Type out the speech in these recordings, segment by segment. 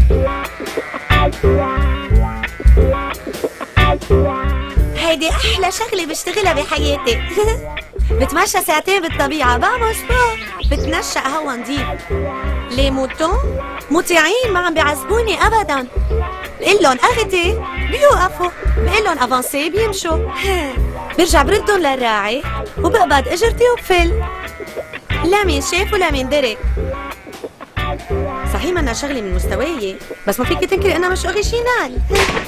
هيدي أحلى شغلة بشتغلها بحياتي. بتمشى ساعتين بالطبيعة، بعمل سبور، بتنشأ هوا نضيف. لي موتون مطيعين، ما عم بيعذبوني أبدا. بقلن أغدي بيوقفوا، بقلن أفانسي بيمشوا. برجع بردن للراعي وبقبض إجرتي وبفل. لا مين شاف ولا مين درك. صحيح منا شغلي من مستواي، بس ما فيك تنكري أنا مش أوريجينال.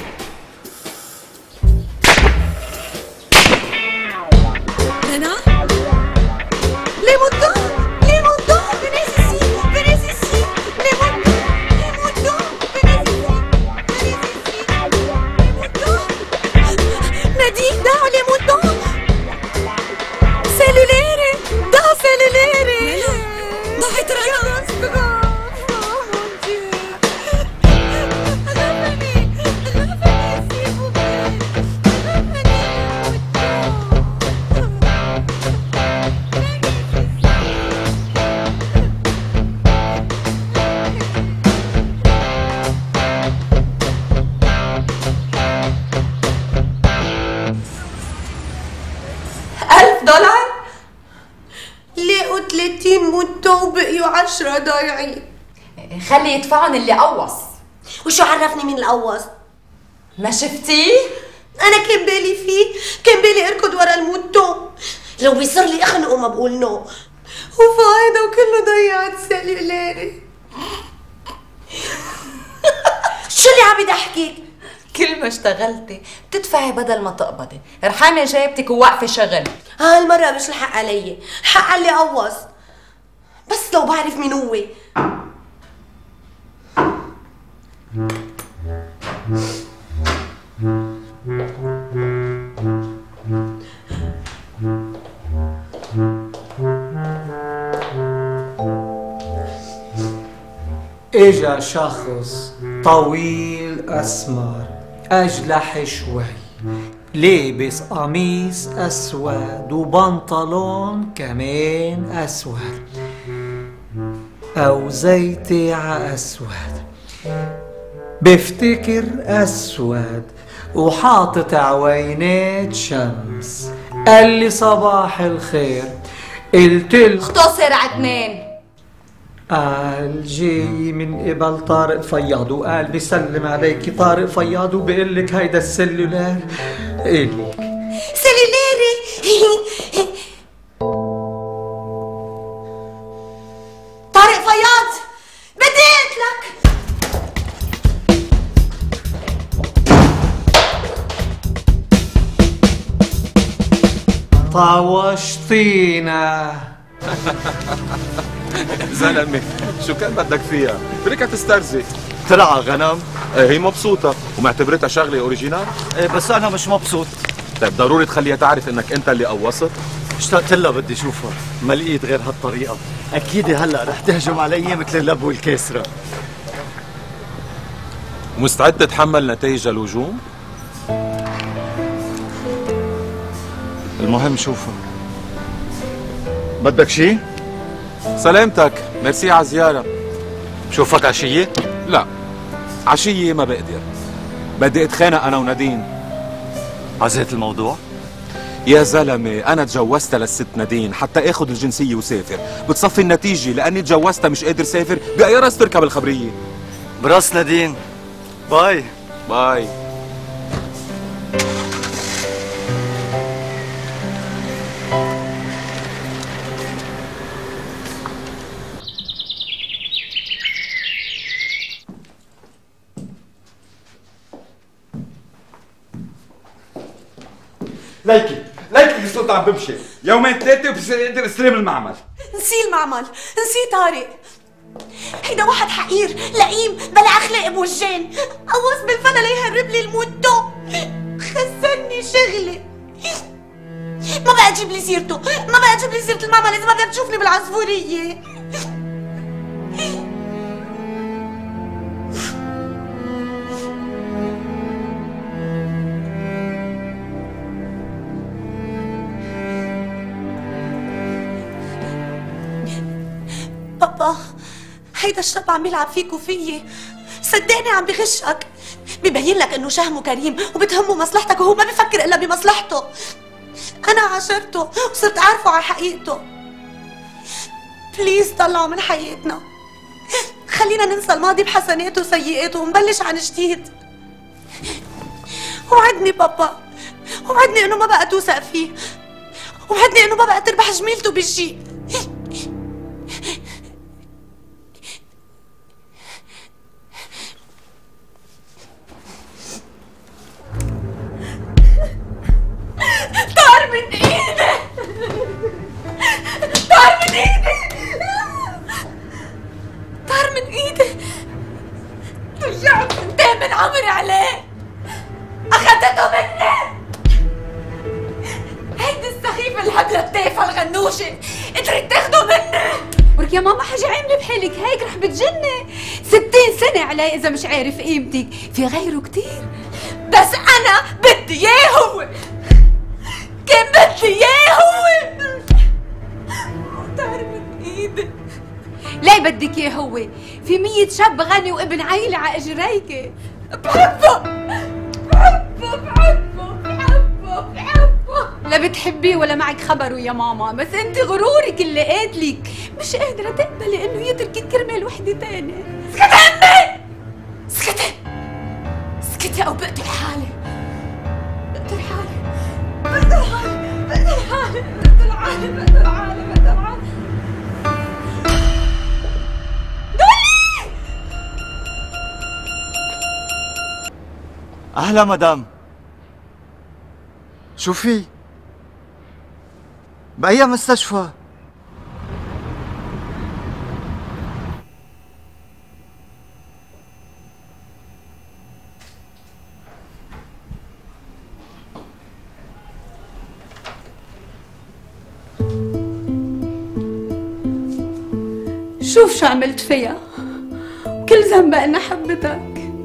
أنا؟ لي موتون لي موتون venez ici venez ici les moutons les moutons venez ici نادين دعوا لي موتون سلولاري دعوا سلولاري ضاعت رنا $1000 لقوا 30 موتون وبقيوا 10 ضايعين. خلي يدفعن اللي قوص. وشو عرفني مين القوص؟ ما شفتيه؟ أنا كان بالي فيه، كان بالي أركض ورا الموتون. لو بيصير لي أخنقه ما بقول نو. وفايدة وكله ضيعت سلولاري. شو اللي عم يضحكك؟ كل ما اشتغلتي بتدفعي بدل ما تقبضي، ارحمي جيبتك ووقفي شغل. هالمرة مش الحق علي، حق على اللي قوص. بس لو بعرف مين هو. اجا شخص طويل اسمر اجلح شوي، لابس قميص اسود وبنطلون كمان اسود او زيتي ع اسود، بفتكر اسود وحاطط عوينات شمس. قال لي صباح الخير، قلتله اختصر عدنان. قال جاي من قبل طارق فياض، وقال بيسلم عليكي طارق فياض وبقول لك هيدا السلولار إلك. سلولاري طارق فياض بدي اقتلك. طاوشتينا زلمه شو كان بدك فيها؟ بريكة تسترزق. ترعى غنم؟ ايه هي مبسوطة ومعتبرتها شغلة اوريجينال؟ ايه بس انا مش مبسوط. طيب ضروري تخليها تعرف انك انت اللي قوصت؟ اشتقت لها بدي اشوفها، ما لقيت غير هالطريقة. اكيد هلا رح تهجم علي مثل اللب والكاسرة. مستعد تتحمل نتائج الهجوم؟ المهم شوفها. بدك شي؟ سلامتك، ميرسي على الزيارة. بشوفك عشية؟ لا، عشية ما بقدر. بدي اتخانق أنا ونادين. عزيت الموضوع؟ يا زلمة أنا تجوزتها للست نادين حتى آخذ الجنسية وسافر، بتصفي النتيجة لأني تجوزتها مش قادر سافر، بأي راس تركب الخبرية؟ براس نادين. باي باي. ليكي الصوت عم بمشي، يومين ثلاثة وبصير اقدر استلم المعمل. نسي المعمل، نسي طارق. هيدا واحد حقير، لئيم، بلا اخلاق بوجين، قوص بالفنا ليهرب لي الموتون، خسرني شغلي. ما بقى تجيب لي سيرته، ما بقى تجيب لي سيرة المعمل إذا ما بدك تشوفني بالعصفورية. بابا هيدا الشاب عم يلعب فيك وفيي، صدقني عم بغشك، ببين لك انه شهم كريم وبتهمه مصلحتك وهو ما بفكر الا بمصلحته. انا عاشرته وصرت اعرفه على حقيقته. بليز طلعوا من حياتنا، خلينا ننسى الماضي بحسناته وسيئاته ونبلش عن جديد. وعدني بابا، وعدني انه ما بقى توثق فيه، وعدني انه ما بقى تربح جميلته بالشيء. طار من ايدي، طار من ايدي، طار من ايدي. ضيعت سنتين من عمري عليه، اخذته مني. هيدي السخيفة الهبلة التافهة الغنوشة قدرت تاخده مني. ولك يا ماما حاجة عاملة بحالك هيك رح بتجني. 60 سنة علي إذا مش عارف قيمتك، في غيره كتير. بس أنا بدي إياه هو، كان بدي إياه هو. طار من إيدي. ليه بدك إياه هو؟ في 100 شاب غني وابن عيلة على إجريك. بحبه بحبه بحبه بحبه بحبه. لا بتحبيه ولا معك خبره يا ماما، بس انت غرورك اللي قاتلك، مش قادرة تقبلي انه يتركك كرمال وحدة تانية. اسكتي امي، اسكتي اسكتي او بقتل حالي، بقتل حالي، بقتل حالي، بقتل حالي، بقتل حالي، بقتل حالي، بقتل حالي. دولي أهلا مدام، شو في؟ بأي مستشفى؟ شوف شو عملت فيها، كل ذنبها انها حبتك.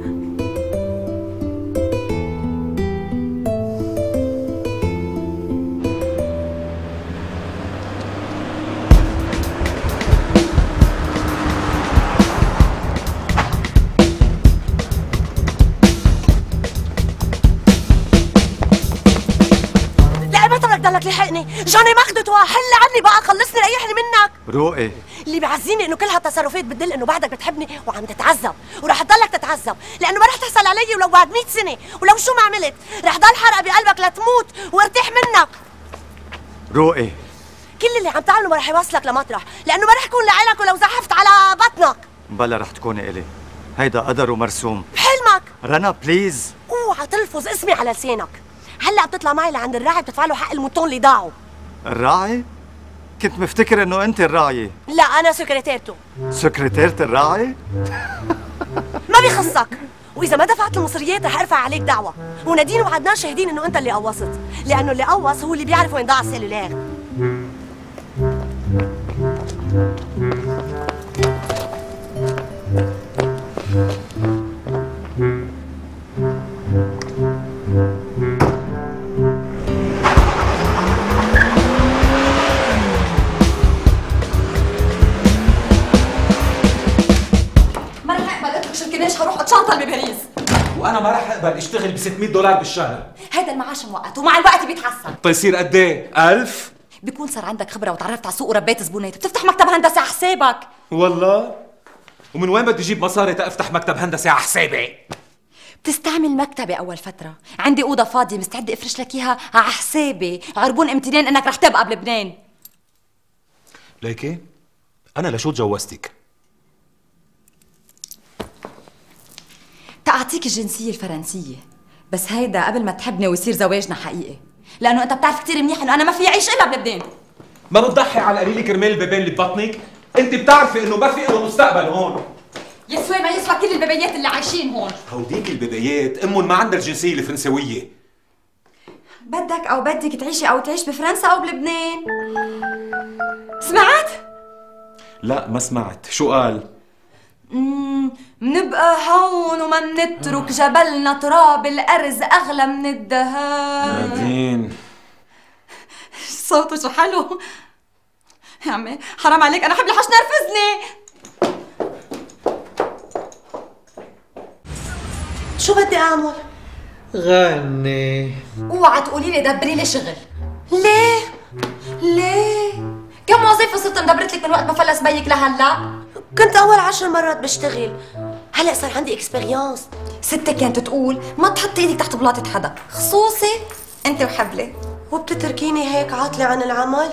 ضلك لحقني، جوني ماخدته، حل عني بقى، خلصني ريحني منك. روقي، اللي بيعزيني انه كل هالتصرفات بتدل انه بعدك بتحبني وعم تتعذب، ورح تضلك تتعذب، لانه ما رح تحصل علي ولو بعد 100 سنة، ولو شو ما عملت، رح ضل حرقة بقلبك لتموت وارتاح منك. روقي، كل اللي عم تعمله ما رح يوصلك لمطرح، لانه ما رح يكون لعلك ولو زحفت على بطنك. بلا رح تكوني إلي، هيدا قدر ومرسوم. بحلمك. رنا بليز، اوعى تلفظ اسمي على لسانك. هلا بتطلع معي لعند الراعي بتدفع له حق الموتون اللي ضاعوا. الراعي؟ كنت مفتكر انه انت الراعية. لا انا سكرتيرته. سكرتيرة الراعي؟ ما بيخصك، واذا ما دفعت المصريات رح ارفع عليك دعوة، ونادين وعدنان شاهدين انه انت اللي قوصت، لانه اللي قوص هو اللي بيعرف وين ضاع السيلولار. هروح اتشنطل بباريس، وانا ما رح اقبل اشتغل ب $600 بالشهر. هيدا المعاش مؤقت ومع الوقت بيتحسن. طيصير قد ايه؟ 1000؟ بيكون صار عندك خبره وتعرفت على السوق وربيت زبونات، بتفتح مكتب هندسه على حسابك. والله؟ ومن وين بدي اجيب مصاري تفتح مكتب هندسه على حسابي؟ بتستعمل مكتبي اول فتره، عندي اوضه فاضيه مستعده افرش لك اياها على حسابي، عربون امتنان انك رح تبقى بلبنان. ليكي انا لشو تجوزتك؟ تأعطيك الجنسية الفرنسية، بس هيدا قبل ما تحبني ويصير زواجنا حقيقي، لأنه أنت بتعرف كتير منيح إنه أنا ما في أعيش إلا بلبنان. ما بتضحي على القليل كرمال البيبان اللي ببطنك؟ أنت بتعرفي إنه ما في له مستقبل هون. يسوى ما يسوى كل البيبيات اللي عايشين هون. هوديك البيبيات أمهم ما عندها الجنسية الفرنسوية. بدك أو بدك تعيشي أو تعيش بفرنسا أو بلبنان. سمعت؟ لا ما سمعت، شو قال؟ منبقى هون وما منترك جبلنا تراب الأرز أغلى من الدهب. نادين صوته شو حلو يا عمي، حرام عليك، أنا حبل حش نرفزني. شو بدي اعمل؟ غني. اوعى تقولي لي دبري لي شغل. ليه؟ ليه؟ كم وظيفة صرت مدبرت لك من وقت ما فلس بيك لهلا؟ كنت اول 10 مرات بشتغل، هلا صار عندي اكسبيرينس. ستة كانت تقول ما تحطي ايدك تحت بلاطة حدا، خصوصي انت وحبلة. وبتتركيني هيك عاطلة عن العمل؟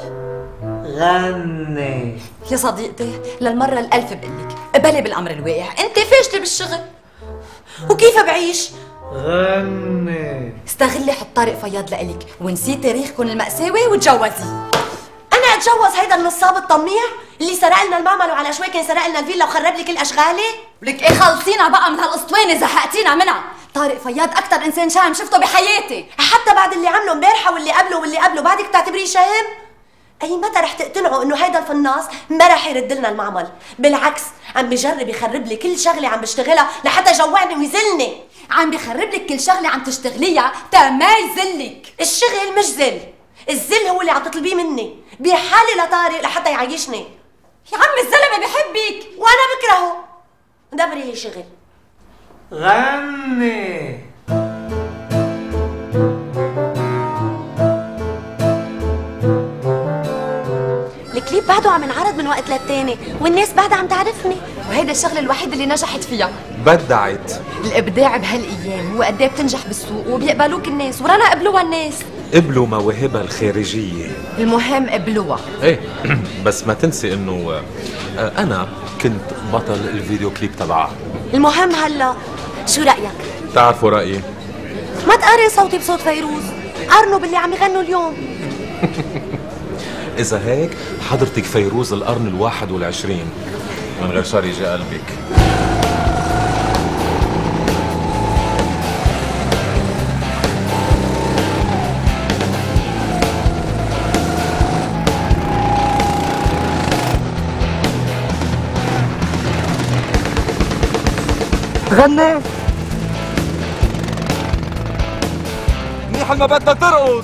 غني. يا صديقتي للمرة الألف بقلك قبلي بالأمر الواقع، انت فاشلة بالشغل. وكيف بعيش؟ غني. استغلي حط طارق فياض لإلك ونسي تاريخكم المأساوي وتجوزيه. انا اتجوز هيدا النصاب الطميع اللي سرق لنا المعمل وعلى شوي كان سرق لنا الفيلا وخرب لي كل اشغالي؟ ولك ايه خلصينا بقى من هالاسطوانة، زهقتينا منها. طارق فياض أكتر إنسان شهم شفته بحياتي. حتى بعد اللي عمله امبارحه واللي قبله واللي قبله بعدك بتعتبريه شهم؟ اي متى رح تقتنعوا انه هيدا الفناص ما رح يرد لنا المعمل؟ بالعكس عم بجرب يخرب لي كل شغله عم بشتغلها لحتى يجوعني ويذلني. عم بخرب لك كل شغلة عم تشتغليها تا ما يذلك. الشغل مش ذل، الذل هو اللي عم تطلبيه مني بحالي لطارق لحتى يعيشني. يا عمي الزلمة بحبك وانا بكرهه. دبري لي شغل. غني. الكليب بعده عم ينعرض من وقت للتاني والناس بعدها عم تعرفني، وهيدا الشغلة الوحيد اللي نجحت فيها. بدعت. الإبداع بهالأيام هو قد ايه بتنجح بالسوق وبيقبلوك الناس، ورانا قبلوها الناس. قبلوا مواهبها الخارجية. المهم قبلوها. ايه بس ما تنسي انه انا كنت بطل الفيديو كليب تبعها. المهم هلا شو رأيك؟ تعرفوا رأيي؟ ما تقارن صوتي بصوت فيروز، قارنوا باللي عم يغنوا اليوم. إذا هيك حضرتك فيروز القرن 21 من غير شر يجي قلبك. غني. منيح ما بدها ترقص.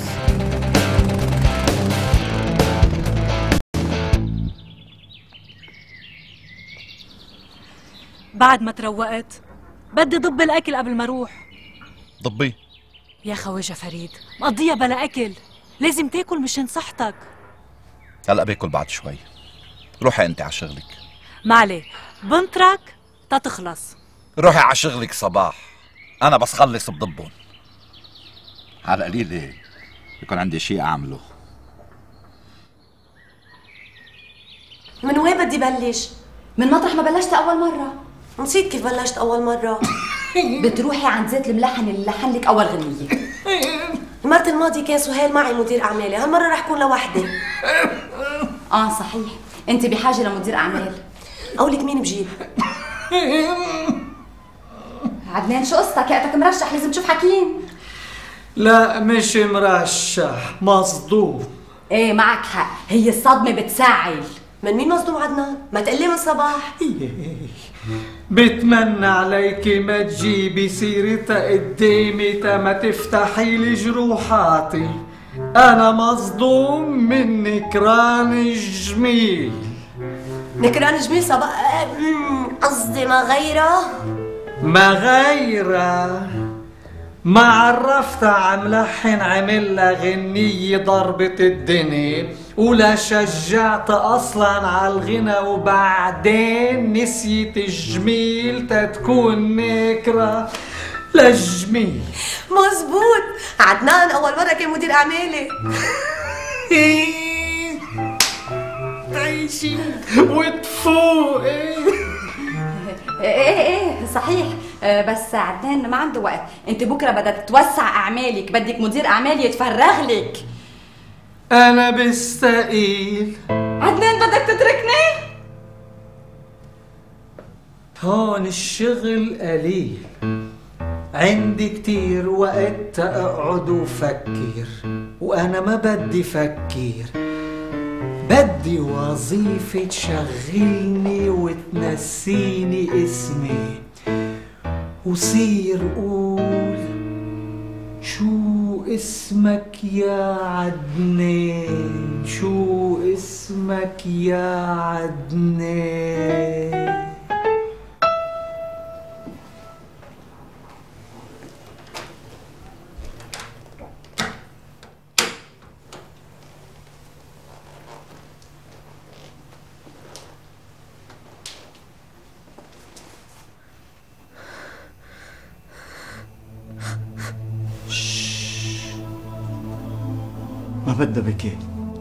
بعد ما تروقت بدي ضب الاكل قبل ما اروح. ضبي يا خواجه فريد مقضيها بلا اكل، لازم تاكل مشان صحتك. هلا باكل بعد شوي. روحي انت على شغلك. معلي بنطرك تتخلص. روحي على شغلك صباح، انا بس خلص بضبهم. على قليلة بيكون عندي شيء اعمله. من وين بدي بلش؟ من مطرح ما بلشت أول مرة. نسيت كيف بلشت أول مرة. بتروحي عند زيت الملحن اللي لحن لك أول غنية. المرة الماضية كان سهيل معي مدير أعمالي، هالمرة رح كون لوحدي. صحيح، أنت بحاجة لمدير أعمال. قولك مين بجيب؟ عدنان شو قصتك؟ وقتك مرشح لازم تشوف حكيم. لا مش مرشح، مصدوم. ايه معك حق، هي الصدمة بتساعل. من مين مصدوم عدنان؟ ما تقلي من صباح. بتمنى عليكي ما تجيبي سيرتها قدامي تا ما تفتحي لي جروحاتي. انا مصدوم من نكران جميل. نكران جميل صباح؟ قصدي ما غيره. ما غيره. ما عرفتها عملحن عمل لها غنية ضربت الدنيا ولا شجعت اصلا على الغنى وبعدين نسيت الجميل تتكون نكرة للجميل. مزبوط، عدنان اول مرة كان مدير اعمالي. تعيشي وتفوقي. ايه صحيح، بس عدنان ما عنده وقت. انت بكره بدك توسع اعمالك، بدك مدير اعمال يتفرغ لك. انا بستقيل. عدنان بدك تتركني؟ هون الشغل قليل، عندي كتير وقت اقعد وفكر، وانا ما بدي فكر، بدي وظيفة تشغلني وتنسيني اسمي وصير قول شو اسمك يا عدنان، شو اسمك يا عدنان. بدها بكي؟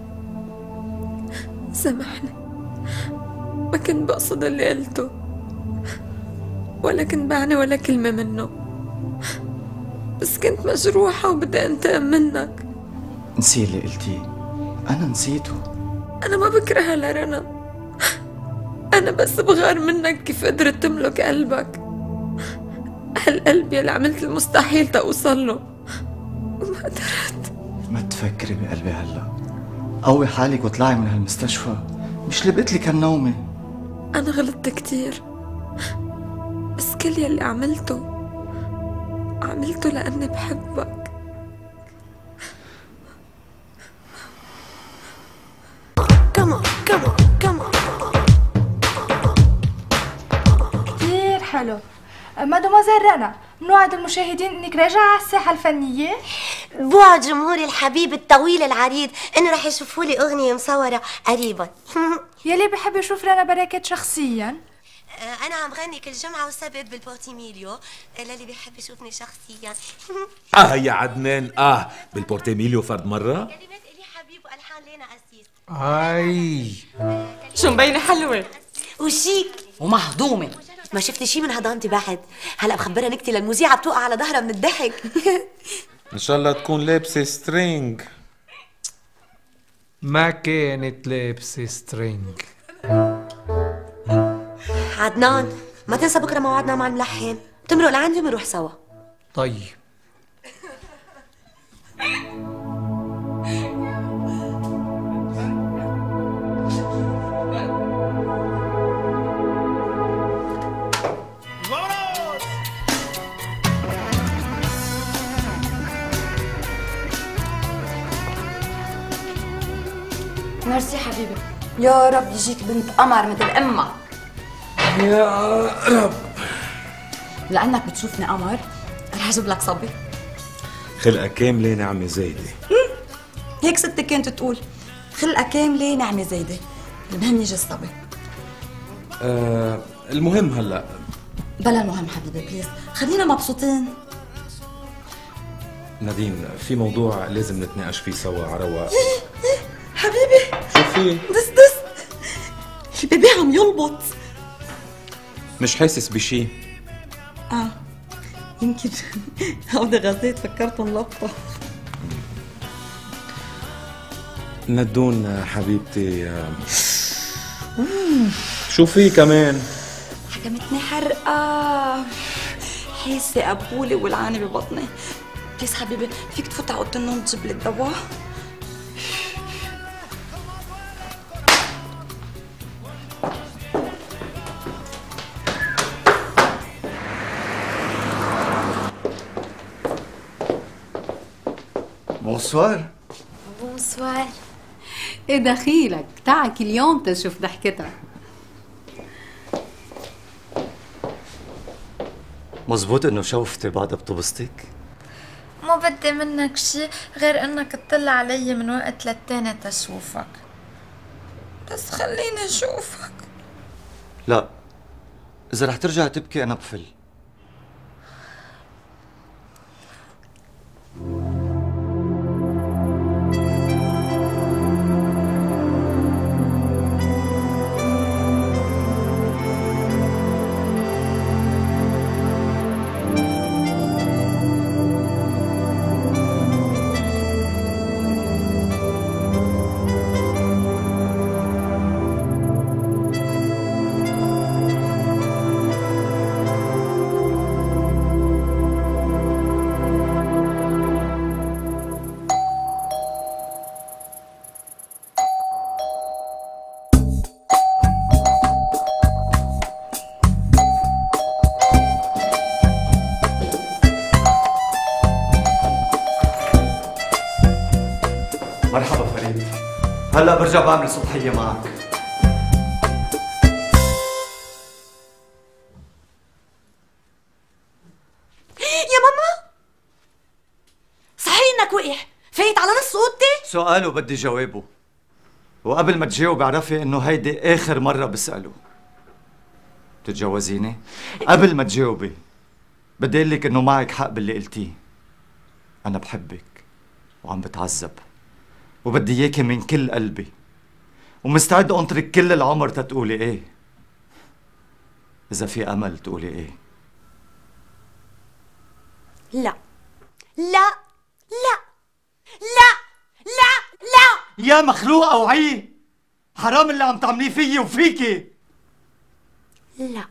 سامحني، ما كنت بقصد اللي قلته، ولا كنت بعني ولا كلمة منه، بس كنت مجروحة وبدي انتقم منك. نسي اللي قلتيه، أنا نسيته. أنا ما بكرهها لرنا، أنا بس بغار منك كيف قدرت تملك قلبك، هالقلب يلي عملت المستحيل تأوصل له وما قدرت. ما تفكري بقلبي هلا، قوي حالك واطلعي من هالمستشفى، مش اللي بقتلي كان نومي. أنا غلطت كتير، بس كل يلي عملته لأني بحبك. كمان كتير حلو. مادموزيل رنا، نوعد المشاهدين انك راجعة على الساحة الفنية. بوعد جمهوري الحبيب الطويل العريض انه رح يشوفوا لي اغنية مصورة قريبا. يلي بحب يشوف رنا بركات شخصيا. انا عم غني كل جمعة وسبت بالبورتيميليو للي بيحب يشوفني شخصيا. يا عدنان بالبورتيميليو فرد مرة. كلمات الي حبيب والحان لينا اسيس. شو مبينة حلوة وشيك ومهضومة. ما شفتي شي من هضامتي بعد. هلا بخبرها نكتي للمذيعة بتوقع على ظهرها من الضحك. ان شاء الله تكون لابسة سترينج. ما كانت لابسة سترينج. عدنان ما تنسى بكره موعدنا مع الملحن، بتمرق لعندي وبنروح سوا. طيب. ميرسي حبيبي. يا رب يجيك بنت قمر مثل امك. يا رب. لانك بتشوفني قمر رح اجيب لك صبي. خلقة كاملة نعمة زايدة. هيك ستي كانت تقول، خلقة كاملة نعمة زايدة، المهم يجي الصبي. المهم هلا. بلا المهم حبيبي بليز، خلينا مبسوطين. نادين في موضوع لازم نتناقش فيه سوا على رواق. حبيبي شو في؟ دس البيبي عم يلبط. مش حاسس بشي. يمكن هودي غازات فكرتهم لبطة. ندون حبيبتي شو في كمان؟ حكمتني حرقة، حاسة قبولة والعانة ببطني. بليز حبيبي فيك تفوت على اوضة النوم تجيب لي الدواء؟ بونسوار. بونسوار. ايه دخيلك؟ تعك اليوم تشوف ضحكتها. مزبوط انه شوفتي بعد بطبستك؟ ما بدي منك شي غير انك تطلع علي من وقت للتاني تشوفك، بس خليني اشوفك. لا، اذا رح ترجع تبكي انا بفل. مرحبا فريد، هلا برجع بعمل سطحية معك. يا ماما صحيح انك وقع فايت على نص اوضتي؟ سؤال وبدي جوابه، وقبل ما تجاوب اعرفي انه هيدي اخر مرة بسأله. بتتجوزيني؟ قبل ما تجاوبي بدي اقول لك انه معك حق باللي قلتيه. انا بحبك وعم بتعذب، وبدي اياكي من كل قلبي، ومستعد انطرك كل العمر تتقولي ايه، اذا في امل تقولي ايه. لا لا لا لا لا لا يا مخلوقة وعي، حرام اللي عم تعمليه فيي وفيكي. لا.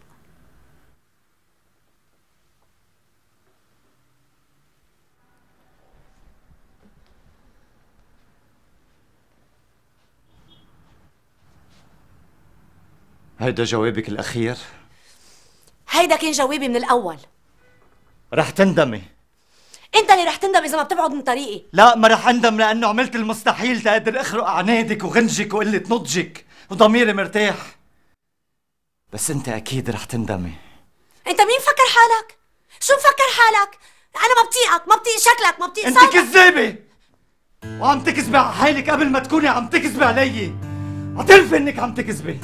هيدا جوابك الأخير؟ هيدا كان جوابي من الأول. رح تندمي. أنت اللي رح تندم إذا ما بتبعد من طريقي. لا، ما رح أندم لأنه عملت المستحيل تقدر أخرق عنادك وغنجك وقلة نضجك وضميري مرتاح. بس أنت أكيد رح تندمي. أنت مين فكر حالك؟ شو مفكر حالك؟ أنا ما بطيقك، ما بطيق شكلك، ما بطيق صوتك. أنت كذابة وعم تكذبي على حالك قبل ما تكوني عم تكذبي علي. اعترفي إنك عم تكذبي.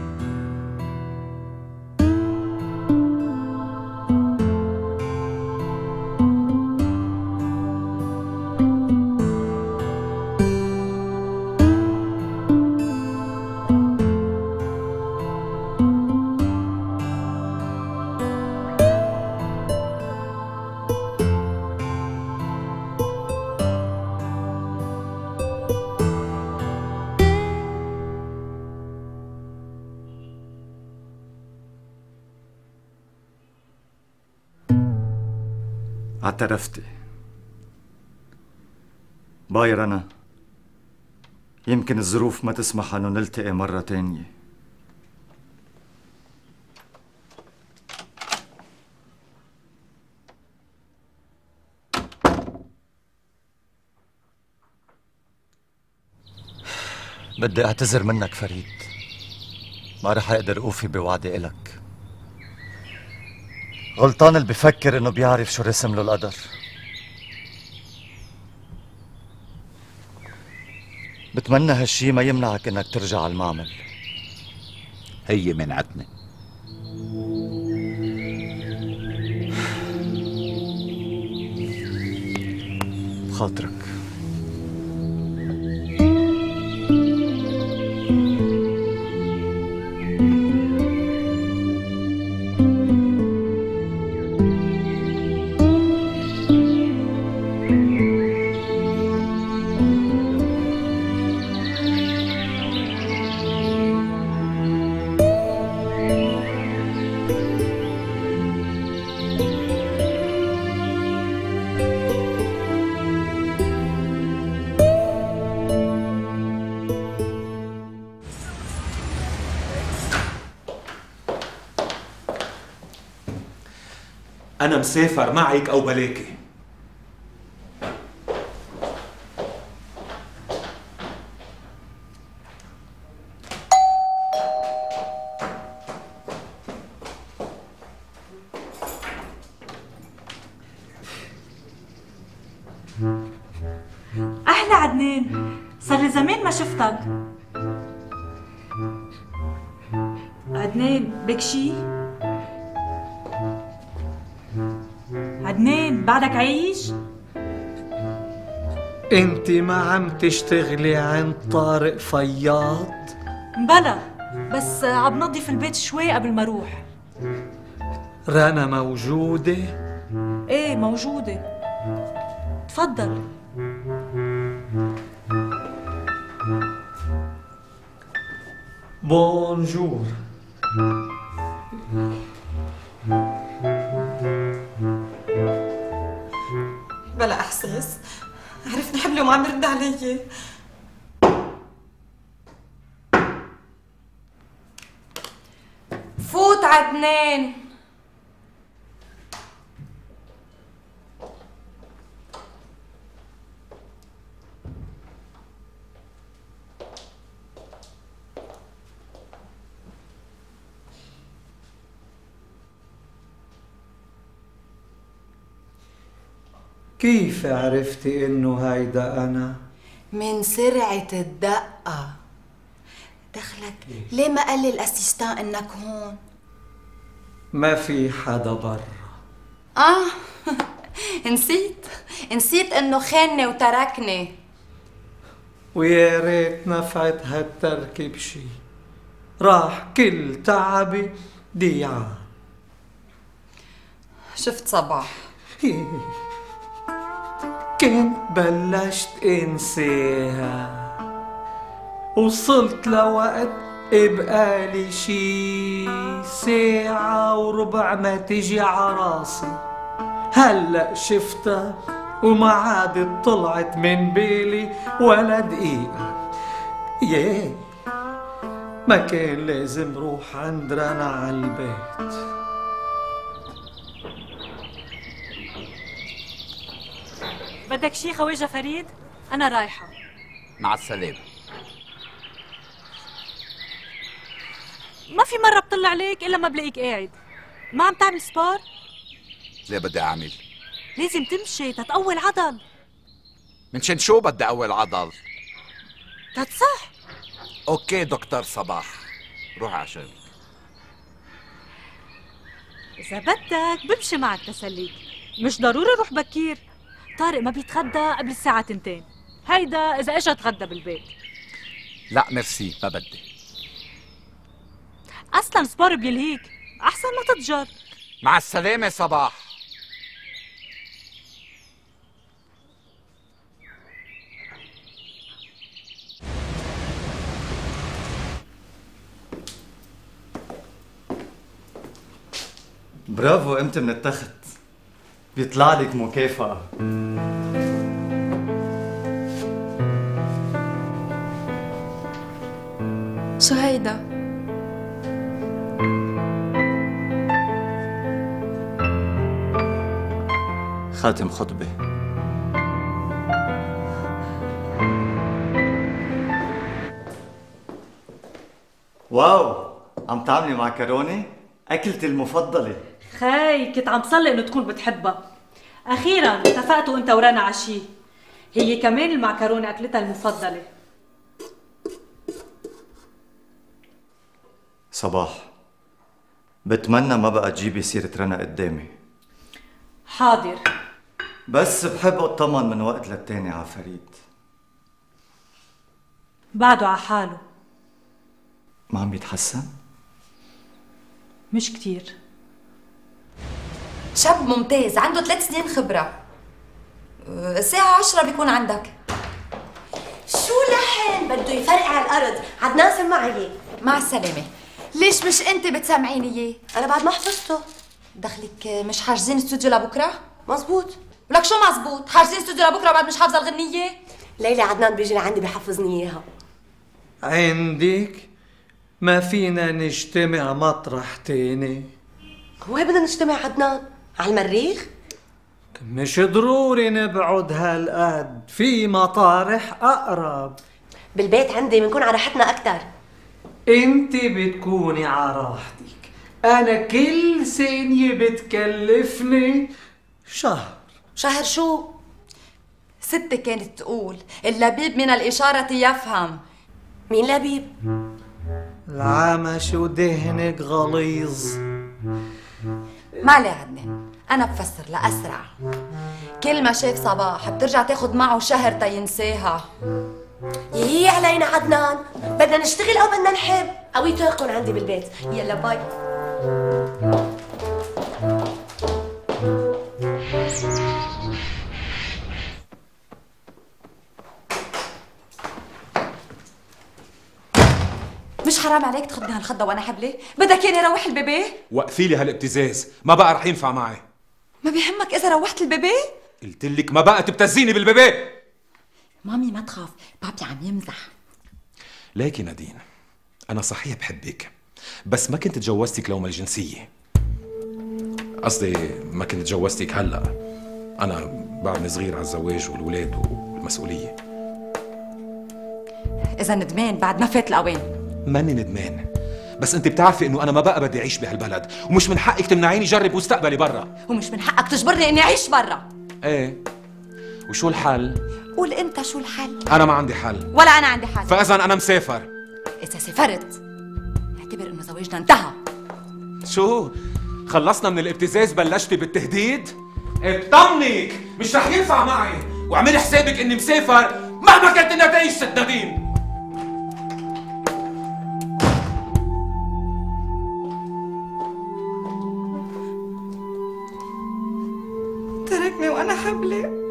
اعترفتي. باي رنا، يمكن الظروف ما تسمح انه نلتقي مرة تانية. بدي اعتذر منك فريد، ما رح اقدر اوفي بوعدي الك. غلطان اللي بفكر انه بيعرف شو رسم له القدر. بتمنى هالشي ما يمنعك انك ترجع على المعمل. هي منعتني. بخاطرك. أنا مسافر معك أو بلاكي. أحلى عدنان، صار لي زمان ما شفتك. عدنان بك شي؟ عدنان بعدك عايش؟ انت ما عم تشتغلي عند طارق فياض؟ بلا، بس عم نظف البيت شوي قبل ما اروح. رنا موجودة؟ ايه موجودة، تفضل. بونجور. بلا احساس، عرفني حبلي وما عم يرد علي. فوت عدنان. كيف عرفتي انه هيدا انا؟ من سرعة الدقة. دخلك ليه ما قال لي الاسيستان انك هون؟ ما في حدا برا. نسيت انه خانني وتركني. ويا ريت نفعت هالتركب شي، راح كل تعبي ضيعان. شفت صباح؟ كنت بلشت انساها، وصلت لوقت بقالي شي ساعة وربع ما تجي عراسي، هلأ شفتها وما عادت طلعت من بالي ولا دقيقة. ياي ما كان لازم روح عند رنا عالبيت. بدك شي خواجة فريد؟ أنا رايحة. مع السلامة. ما في مرة بطلع عليك إلا ما بلاقيك قاعد. ما عم تعمل سبار؟ ليه بدي أعمل؟ لازم تمشي تتقوي العضل. منشان شو بدي أقوي العضل؟ تتصح. أوكي دكتور صباح، روح عشان. إذا بدك بمشي معك تسليك، مش ضروري روح بكير. طارق ما بيتغدى قبل الساعة 2، هيدا إذا إجا تغدى بالبيت. لا ميرسي ما بدي. أصلاً سبار بيلهيك، أحسن ما تتجر. مع السلامة صباح. برافو، قمت من التخت، بيطلع لك مكافأة. شو هيدا؟ خاتم خطبة. واو، عم تعملي معكرونة؟ أكلتي المفضلة. خاي كنت عم صلي إنه تكون بتحبها. أخيراً اتفقتوا أنت ورنا عشي. هي كمان المعكرونة أكلتها المفضلة. صباح، بتمنى ما بقى تجيبي سيرة رنا قدامي. حاضر. بس بحب اطمن من وقت للتاني على فريد. بعده على حاله. ما عم بيتحسن؟ مش كتير. شاب ممتاز، عنده 3 سنين خبرة. الساعة 10 بيكون عندك. شو لحن بده يفرقع على الأرض؟ عدنان سمعي. مع السلامة. ليش مش انت بتسمعيني اياه؟ أنا بعد ما حفظته. دخلك مش حاجزين استوديو لبكرة؟ مزبوط. ولك شو مزبوط؟ حاجزين استوديو لبكرة بعد مش حافظة الغنية؟ ليلى عدنان بيجي لعندي بيحفظني إياها. عندك؟ ما فينا نجتمع مطرح تاني؟ هو بدنا نجتمع عدنان؟ على المريخ؟ مش ضروري نبعد هالقد، في مطارح أقرب. بالبيت عندي بنكون على راحتنا أكتر. انت بتكوني على راحتك، أنا كل ثانية بتكلفني شهر. شهر شو؟ ستي كانت تقول اللبيب من الإشارة يفهم. مين لبيب؟ العمش ودهنك غليظ. ما عليه عدنان، أنا بفسر لأسرع. كل ما شاف صباح بترجع تاخد معه شهر تينساها. يي علينا عدنان، بدنا نشتغل أو بدنا نحب؟ قويته يكون عندي بالبيت. يلا باي. مش حرام عليك تخدني هالخضة وأنا حبلة؟ بدك ياني روح البيبي؟ وقفي لي هالابتزاز، ما بقى رح ينفع معي. ما بيهمك إذا روحت البيبي؟ قلت لك ما بقى تبتزيني بالبيبي. مامي ما تخاف، بابي عم يمزح. ليكي نادين، أنا صحيح بحبك، بس ما كنت تجوزتك لو ما الجنسية. قصدي ما كنت تجوزتك هلأ، أنا بعدني صغير على الزواج والولاد والمسؤولية. إذا ندمان بعد ما فات الأوان. ماني ندمان، بس أنت بتعرفي إنه أنا ما بقى بدي أعيش بهالبلد، ومش من حقك تمنعيني جرب مستقبلي برا. ومش من حقك تجبرني إني أعيش برا. إيه، وشو الحل؟ قول أنت شو الحل؟ أنا ما عندي حل. ولا أنا عندي حل. فإذا أنا مسافر. إذا سافرت اعتبر إنه زواجنا انتهى. شو؟ خلصنا من الابتزاز بلشتي بالتهديد؟ اطمنك، مش رح ينفع معي، واعملي حسابك إني مسافر مهما كانت النتائج ست نادين. تركني وانا حبلة.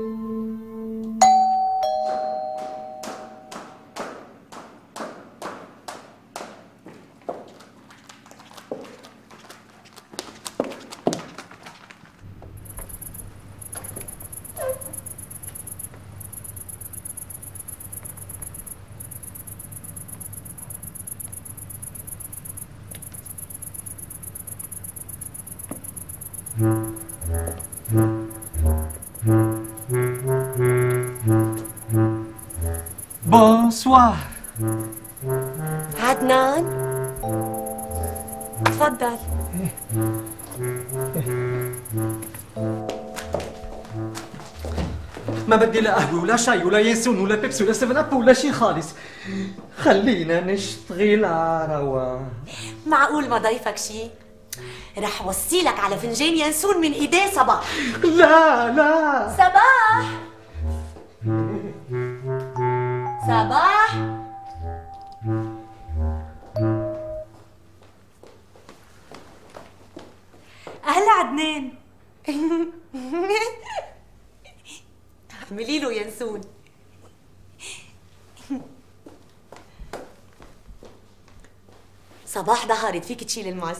بونسوار. عدنان تفضل. ما بدي لا قهوة ولا شاي ولا ينسون ولا بيبسي ولا 7 اب ولا شي خالص. خلينا نشتغل على رواق. معقول ما ضيفك شي؟ رح وصيلك على فنجان ينسون من ايديه صباح. لا لا صباح صباح. أهلا عدنان. اعملي له ينسون. صباح ظهرت، فيك تشيل الماس.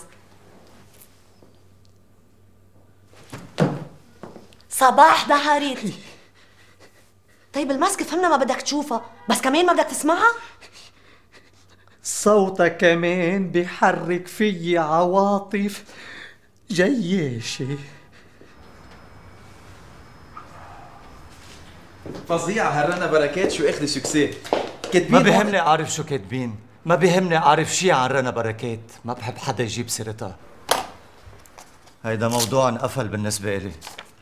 صباح ظهرت. طيب الماسك فهمنا ما بدك تشوفها، بس كمان ما بدك تسمعها؟ صوتها كمان بيحرك فيي عواطف جياشة. فظيعة هالرنا بركات، شو اخذ سكسي. ما بيهمني اعرف شو كاتبين، ما بيهمني اعرف شي عن رنا بركات، ما بحب حدا يجيب سيرتها. هيدا موضوع انقفل بالنسبة إلي.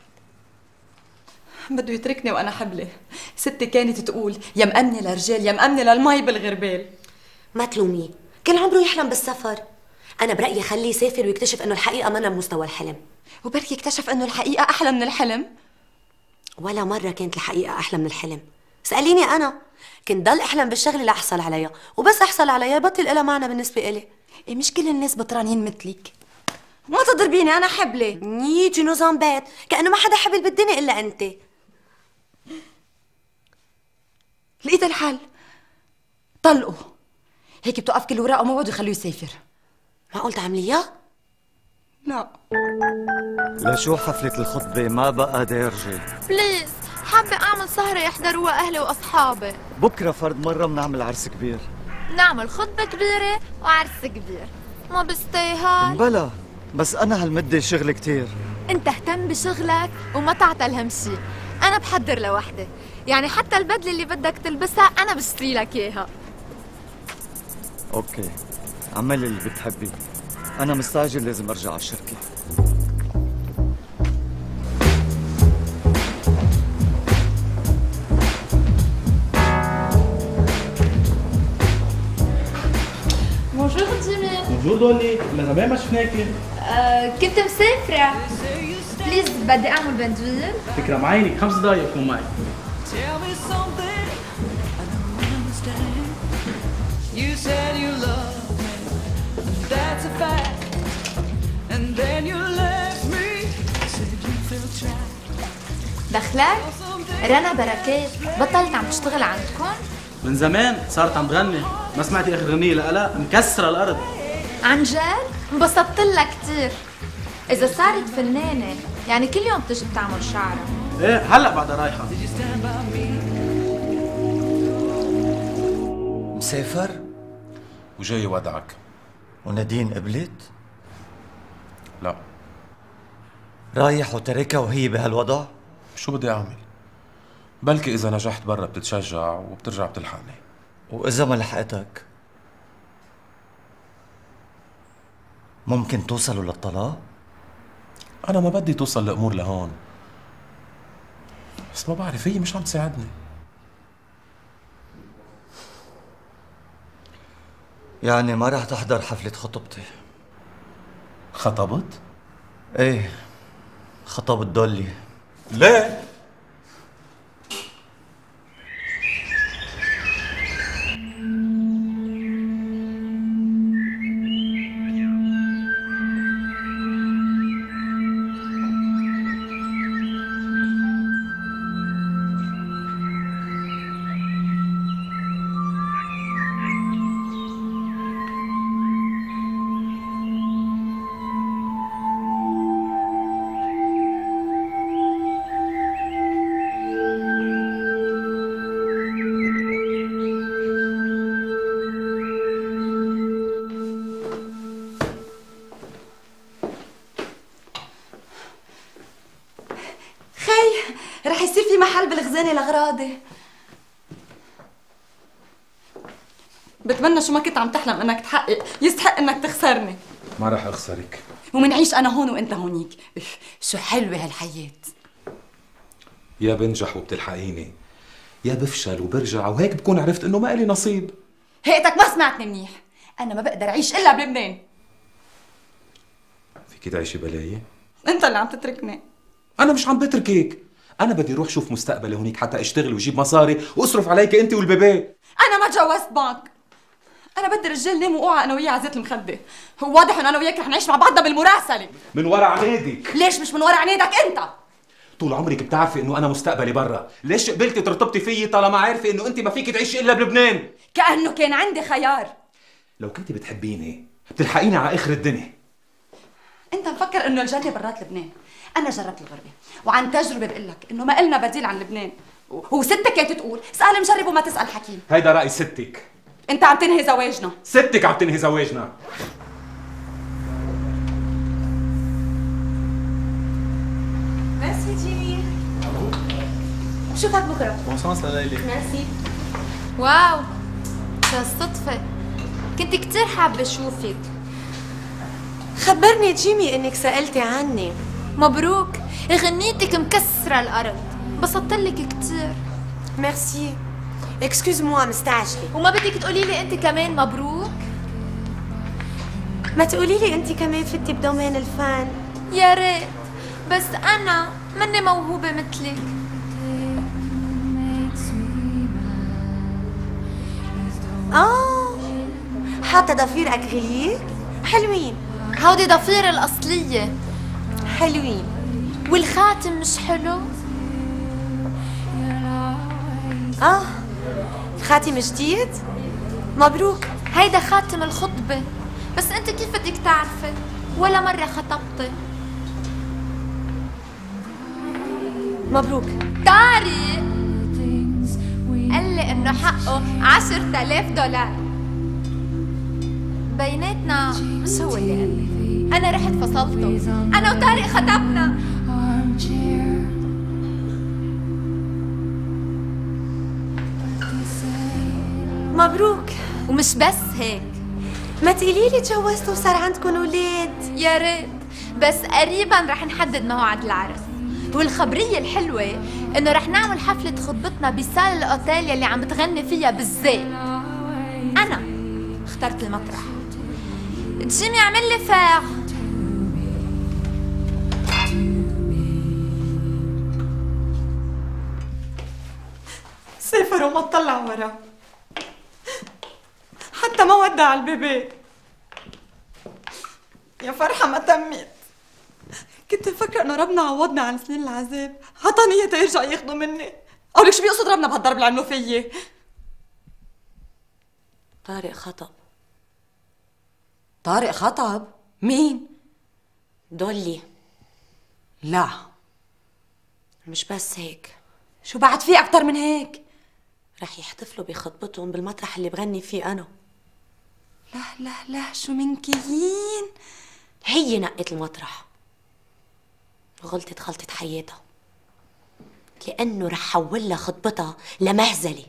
بده يتركني وانا حبلة. ستي كانت تقول يا مأمنة للرجال يا مأمنة للمي بالغربال. ما تلوميه، كل عمره يحلم بالسفر. أنا برأيي خليه يسافر ويكتشف إنه الحقيقة منا بمستوى الحلم. وبركي اكتشف إنه الحقيقة أحلى من الحلم. ولا مرة كانت الحقيقة أحلى من الحلم. اسأليني أنا، كنت ضل أحلم بالشغلة لأحصل عليها، وبس أحصل عليها بطل إلها معنى بالنسبة إلي. إيه مش كل الناس بطرانين مثلك. ما تضربيني أنا حبلة. نيجي نظام بيت، كأنه ما حدا حبل بالدنيا إلا أنت. لقيت الحل. طلقوا. هيك بتوقف كل وراءه موعد ويخلوه يسافر. معقول تعملي إياه؟ لا. لشو حفلة الخطبة ما بقى دارجة؟ بليز، حابة أعمل سهرة يحضروها أهلي وأصحابي. بكرة فرد مرة بنعمل عرس كبير. نعمل خطبة كبيرة وعرس كبير. ما بيستاهل. بلا، بس أنا هالمدة شغل كتير. أنت اهتم بشغلك وما تعتل هم شي. أنا بحضر لوحدي، يعني حتى البدلة اللي بدك تلبسها أنا بشتري لك إياها. أوكي، عملي اللي بتحبيه. أنا مستعجل، لازم أرجع على الشركة. بونجور جيمي. بونجور دولي، من زمان ما شفناكي. كنت مسافرة. بليز بدي أعمل بندوير. فكرة معي لك 5 دقايق كون معي. You said you love me, and that's a fact. And then you left me, said you felt trapped. دخلك؟ رنا بركات بطلت عم تشتغل عندكم؟ من زمان صارت عم تغني، ما سمعتي اخر غنية لها مكسرة الارض. عن جد؟ انبسطت لها كثير. إذا صارت فنانة، يعني كل يوم بتجي بتعمل شعرها. ايه هلا بعدها رايحة. مسافر؟ وجاي ودعك. ونادين قبلت؟ لا. رايح وتركها وهي بهالوضع؟ شو بدي اعمل؟ بلكي اذا نجحت برا بتتشجع وبترجع بتلحقني. واذا ما لحقتك ممكن توصلوا للطلاق؟ انا ما بدي توصل الامور لهون، بس ما بعرف هي مش عم تساعدني. يعني ما رح تحضر حفلة خطبتي؟ خطبت؟ ايه، خطبت دولي. ليه؟ رح يصير في محل بالخزانة لأغراضي. بتمنى شو ما كنت عم تحلم انك تحقق، يستحق انك تخسرني. ما رح اخسرك، ومنعيش انا هون وانت هونيك. شو حلوة هالحياة. يا بنجح وبتلحقيني، يا بفشل وبرجع وهيك بكون عرفت انه ما إلي نصيب. هيئتك ما سمعتني منيح، انا ما بقدر اعيش الا بلبنان. فيكي تعيشي بلاية؟ انت اللي عم تتركني. انا مش عم بتركك، انا بدي اروح شوف مستقبلي هونيك حتى اشتغل وجيب مصاري واصرف عليك انت والبيبي. انا ما تجوزت بنك، انا بدي رجال نام وقوعة انا وياه على زيت المخده. هو واضح انه انا وياك رح نعيش مع بعضنا بالمراسله. من ورا عنيدك. ليش مش من ورا عنيدك انت؟ طول عمرك بتعرفي انه انا مستقبلي برا، ليش قبلتي ترتبطي فيي طالما عارفه انه انت ما فيك تعيشي الا بلبنان؟ كانه كان عندي خيار. لو كنتي بتحبيني بتلحقيني على اخر الدنيا. انت مفكر انه الجنه برات لبنان. انا جربت الغربه وعن تجربه بقول لك انه ما إلنا بديل عن لبنان. وستك كانت تقول اسال مجرب وما تسال حكيم. هيدا راي ستك. انت عم تنهي زواجنا. ستك عم تنهي زواجنا. ميرسي جيمي. بشوفك بكره. بونسانس لليلى. ميرسي. واو، شو الصدفة، كنت كتير حابة أشوفك. خبرني جيمي إنك سألتي عني. مبروك، غنيتك مكسرة الأرض، بسطتلك كتير. ميرسي. اكسكوز موا مستعجلة. وما بدك تقولي لي أنت كمان مبروك؟ ما تقولي لي أنت كمان فتي بدومين الفن. يا ريت، بس أنا مني موهوبة مثلك. حاطة ضفير أكريليك؟ حلوين. هودي ضفير الأصلية. حلوين. والخاتم مش حلو؟ خاتم جديد؟ مبروك. هيدا خاتم الخطبة، بس انت كيف بدك تعرفي؟ ولا مرة خطبتي. مبروك. طارق قال لي انه حقه 10,000 دولار. بيناتنا مش هو اللي قال لي، انا رحت فصلته، انا وطارق خطبنا. مبروك. ومش بس هيك، ما تقولي لي تجوزتوا وصار عندكم اولاد. يا ريت، بس قريبا رح نحدد موعد العرس. والخبرية الحلوة انه رح نعمل حفلة خطبتنا بسال الاوتيل يلي عم بتغني فيها بالزيت. انا اخترت المطرح. جيمي عمل لي فاغ. سافر وما تطلع ورا، حتى ما ودع البيبي. يا فرحة ما تمت. كنت مفكرة انه ربنا عوضنا عن سنين العذاب، عطاني اياه يرجع ياخده مني. او لك شو بيقصد ربنا بهالضرب اللي عملوه فيي؟ طارق خطب. طارق خطب؟ مين؟ دولي. لا، مش بس هيك، شو بعد في اكتر من هيك؟ رح يحتفلوا بخطبتهم بالمطرح اللي بغني فيه انا. لا لا لا، شو منكيين؟ هي نقت المطرح وغلطت غلطة حياتها، لأنه رح حولها خطبتها لمهزلة.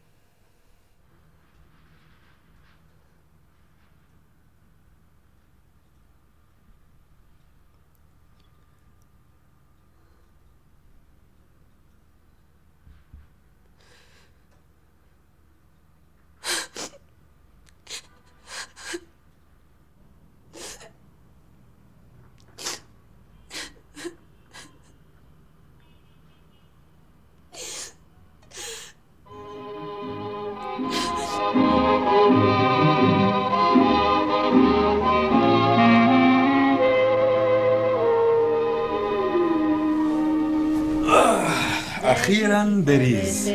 أخيراً باريس.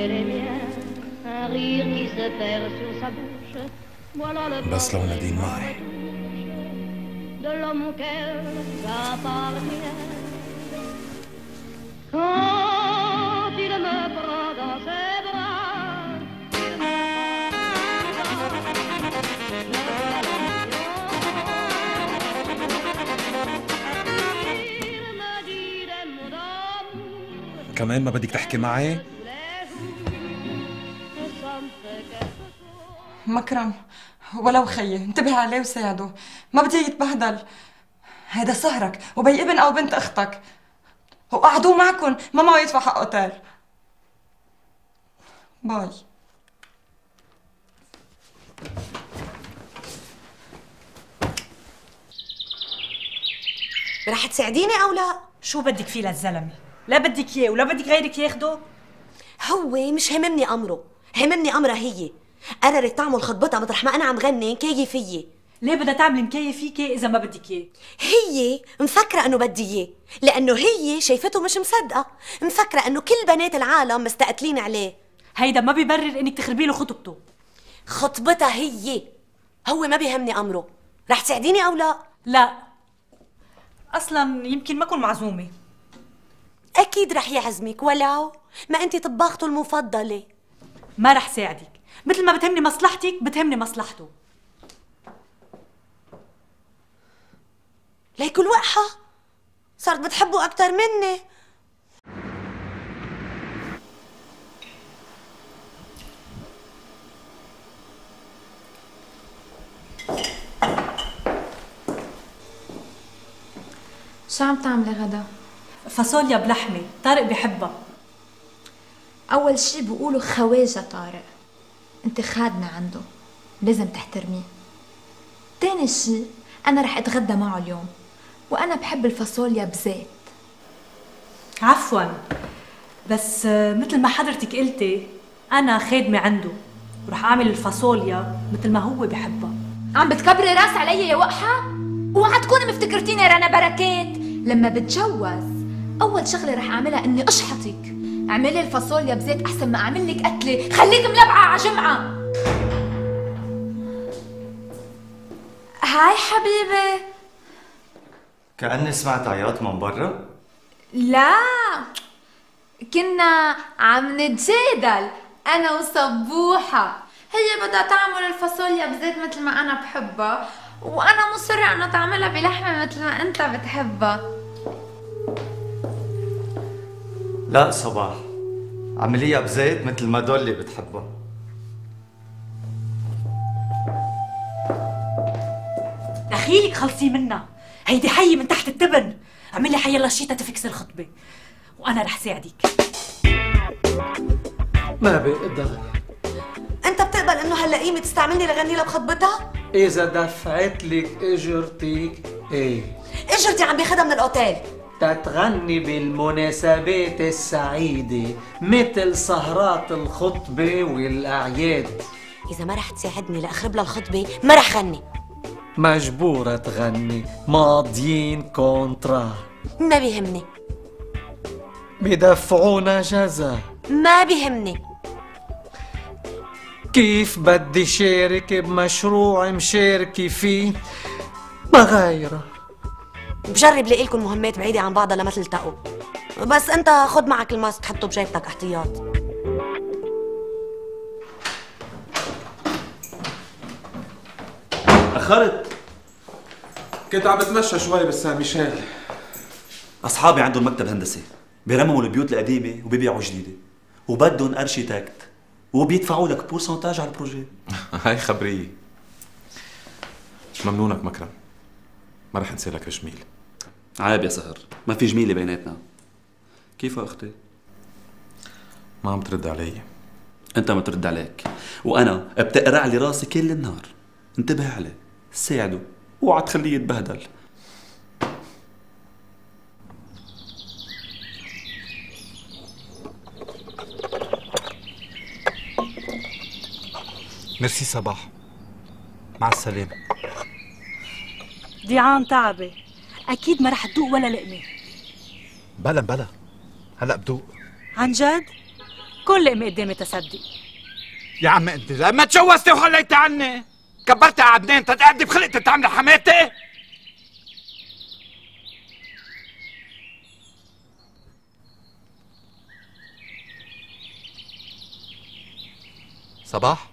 بس لو نادين معي. كمان ما بدك تحكي معي؟ مكرم ولو خيي انتبه عليه وساعده، ما بدي يتبهدل. هيدا سهرك وبي ابن او بنت اختك، وقعدوا معكن ما معه يدفع حق اوتيل. باي. رح تساعديني او لا؟ شو بدك فيه للزلمه؟ لا بدك اياه ولا بدك غيرك ياخده؟ هو مش هممني امره، هممني امرها هي. قررت تعمل خطبتها مطرح ما انا عم غني مكيفيه. ليه بدها تعمل مكيفيكي اذا ما بدك اياه؟ هي مفكره انه بدي اياه، لانه هي شايفته مش مصدقه، مفكره انه كل بنات العالم مستقتلين عليه. هيدا ما بيبرر انك تخربي له خطبته. خطبتها هي، هو ما بيهمني امره. رح تساعديني او لا؟ لا، اصلا يمكن ما اكون معزومه. اكيد رح يعزمك، ولو ما انت طباخته المفضله. ما رح ساعدك، مثل ما بتهمني مصلحتك بتهمني مصلحته. ليك الوقحة صارت بتحبه أكتر مني. شو عم تعملي غدا؟ فاصوليا بلحمة، طارق بحبها. أول شي بقولوا خواجة طارق، أنت خادمة عنده، لازم تحترميه. تاني شي أنا رح أتغدى معه اليوم، وأنا بحب الفاصوليا بزيت. عفواً، بس مثل ما حضرتك قلتي أنا خادمة عنده، ورح أعمل الفاصوليا مثل ما هو بحبها. عم بتكبري راس علي يا وقحة؟ اوعى تكوني مفتكرتيني رنا بركات. لما بتجوز أول شغلة رح أعملها إني أشحطك. اعملي الفاصوليا بزيت أحسن ما أعمل لك قتلة، خليك ملبعة على جمعة. هاي حبيبي. كأني سمعت عياط من برا. لا، كنا عم نتجادل أنا وصبوحة. هي بدها تعمل الفاصوليا بزيت مثل ما أنا بحبها، وأنا مصرة أنها تعملها بلحمة مثل ما أنت بتحبها. لا صباح، عمليها بزيت مثل ما دولي بتحبها. دخيلك خلصي منها، هيدي حية من تحت التبن. اعملي حيلا شيء تفكس الخطبة، وأنا رح ساعدك. ما بقدر. أنت بتقبل إنه هلا قيمة تستعملني لغني لها بخطبتها؟ إذا دفعت لك إجرتك إيه؟ إجرتي عم بياخدها من الأوتيل تتغني بالمناسبات السعيدة مثل سهرات الخطبة والأعياد. إذا ما رح تساعدني لأخرب لها الخطبة ما رح غني. مجبورة تغني، ماضيين كونترا. ما بيهمني. بدفعونا جزا. ما بيهمني. كيف بدي شارك بمشروع مشاركة فيه ما غيره. بجرب لاقي لكم مهمات بعيدة عن بعضها لما تلتقوا، بس انت خد معك الماسك حطه بجيبتك احتياط. أخرت. كنت عم بتمشى شوي بالسان ميشيل. أصحابي عندهم مكتب هندسي، بيرمموا البيوت القديمة وبيبيعوا جديدة، وبدهم أرشيتكت وبيدفعوا لك بورسنتاج على البروجي. هاي خبرية. ممنونك مكرم، ما رح انسى لك جميل. عيب يا سهر، ما في جميلة بيناتنا. كيف أختي؟ ما عم ترد علي. أنت ما ترد عليك، وأنا بتقرع لي راسي كل النهار. انتبه عليه، ساعده، اوعى تخليه يتبهدل. ميرسي صباح، مع السلامة. ديعان تعبة، أكيد ما رح تدوق ولا لقمة. بلا هلا بدوق. عن جد؟ كل لقمة قدامي تصدق. يا عم انت لما تجوزتي وخليتي عني كبرتي على عدنان تتقدي بخلقتي تعملي حماتي. صباح،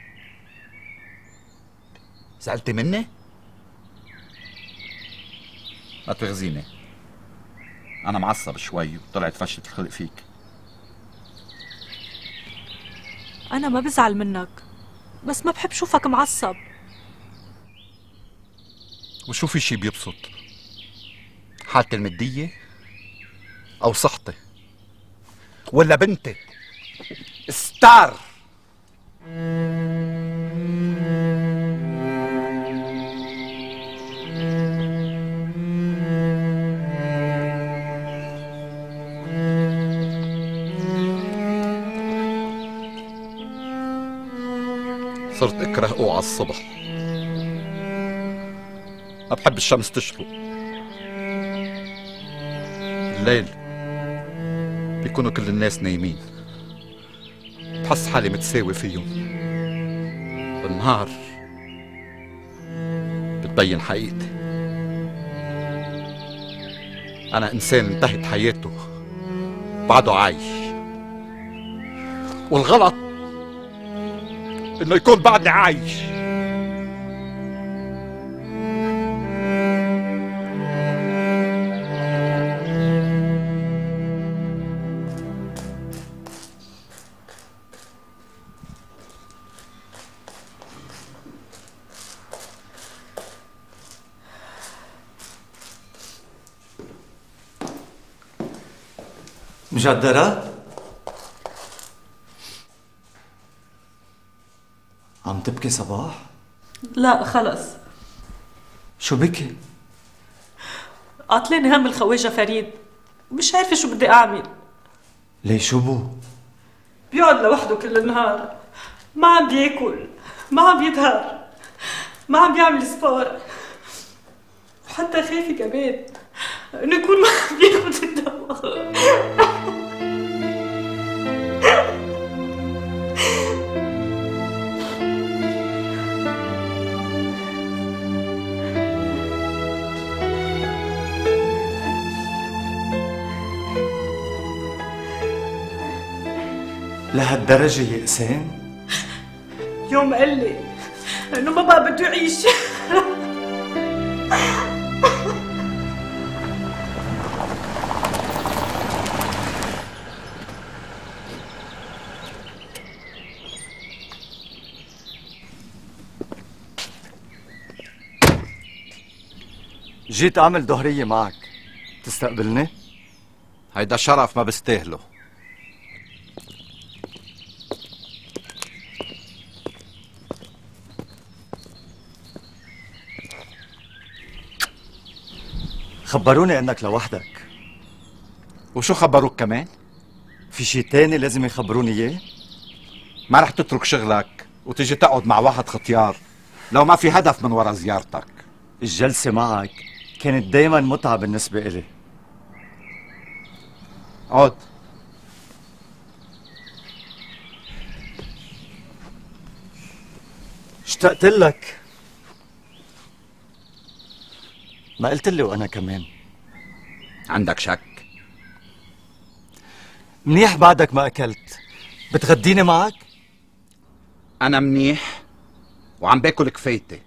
سألتي مني؟ لا تغزيني، أنا معصب شوي وطلعت فشلة الخلق فيك. أنا ما بزعل منك، بس ما بحب شوفك معصب. وشو في شي بيبسط؟ حالتي المادية؟ أو صحتي؟ ولا بنتي؟ ستار. صرت اكره اوعى الصبح، ما بحب الشمس تشرق. الليل بيكونوا كل الناس نايمين، بحس حالي متساوي فيهم. بالنهار بتبين حقيقتي. أنا إنسان انتهت حياته بعده عايش، والغلط إنه يكون بعدني عايش. مجدرة؟ عم تبكي صباح؟ لا خلص. شو بكي؟ عطلاني هم الخواجة فريد، مش عارفة شو بدي أعمل. ليه شو بو؟ بيقعد لوحده كل النهار، ما عم بياكل، ما عم بيظهر، ما عم بيعمل سبور، وحتى خايفة كمان إنه يكون ما عم بياخد الدواء. لهالدرجة يأسان؟ يوم قال لي إنه ما بقى بده يعيش. جيت أعمل ظهرية معك، تستقبلني؟ هيدا شرف ما بستاهله. خبروني انك لوحدك. وشو خبروك كمان؟ في شي تاني لازم يخبروني اياه؟ ما رح تترك شغلك وتجي تقعد مع واحد ختيار لو ما في هدف من ورا زيارتك. الجلسة معك كانت دايما متعة بالنسبة إلي. اقعد. اشتقت لك. ما قلت لي وانا كمان. عندك شك؟ منيح بعدك ما اكلت. بتغديني معك؟ انا منيح وعم باكل كفايتي.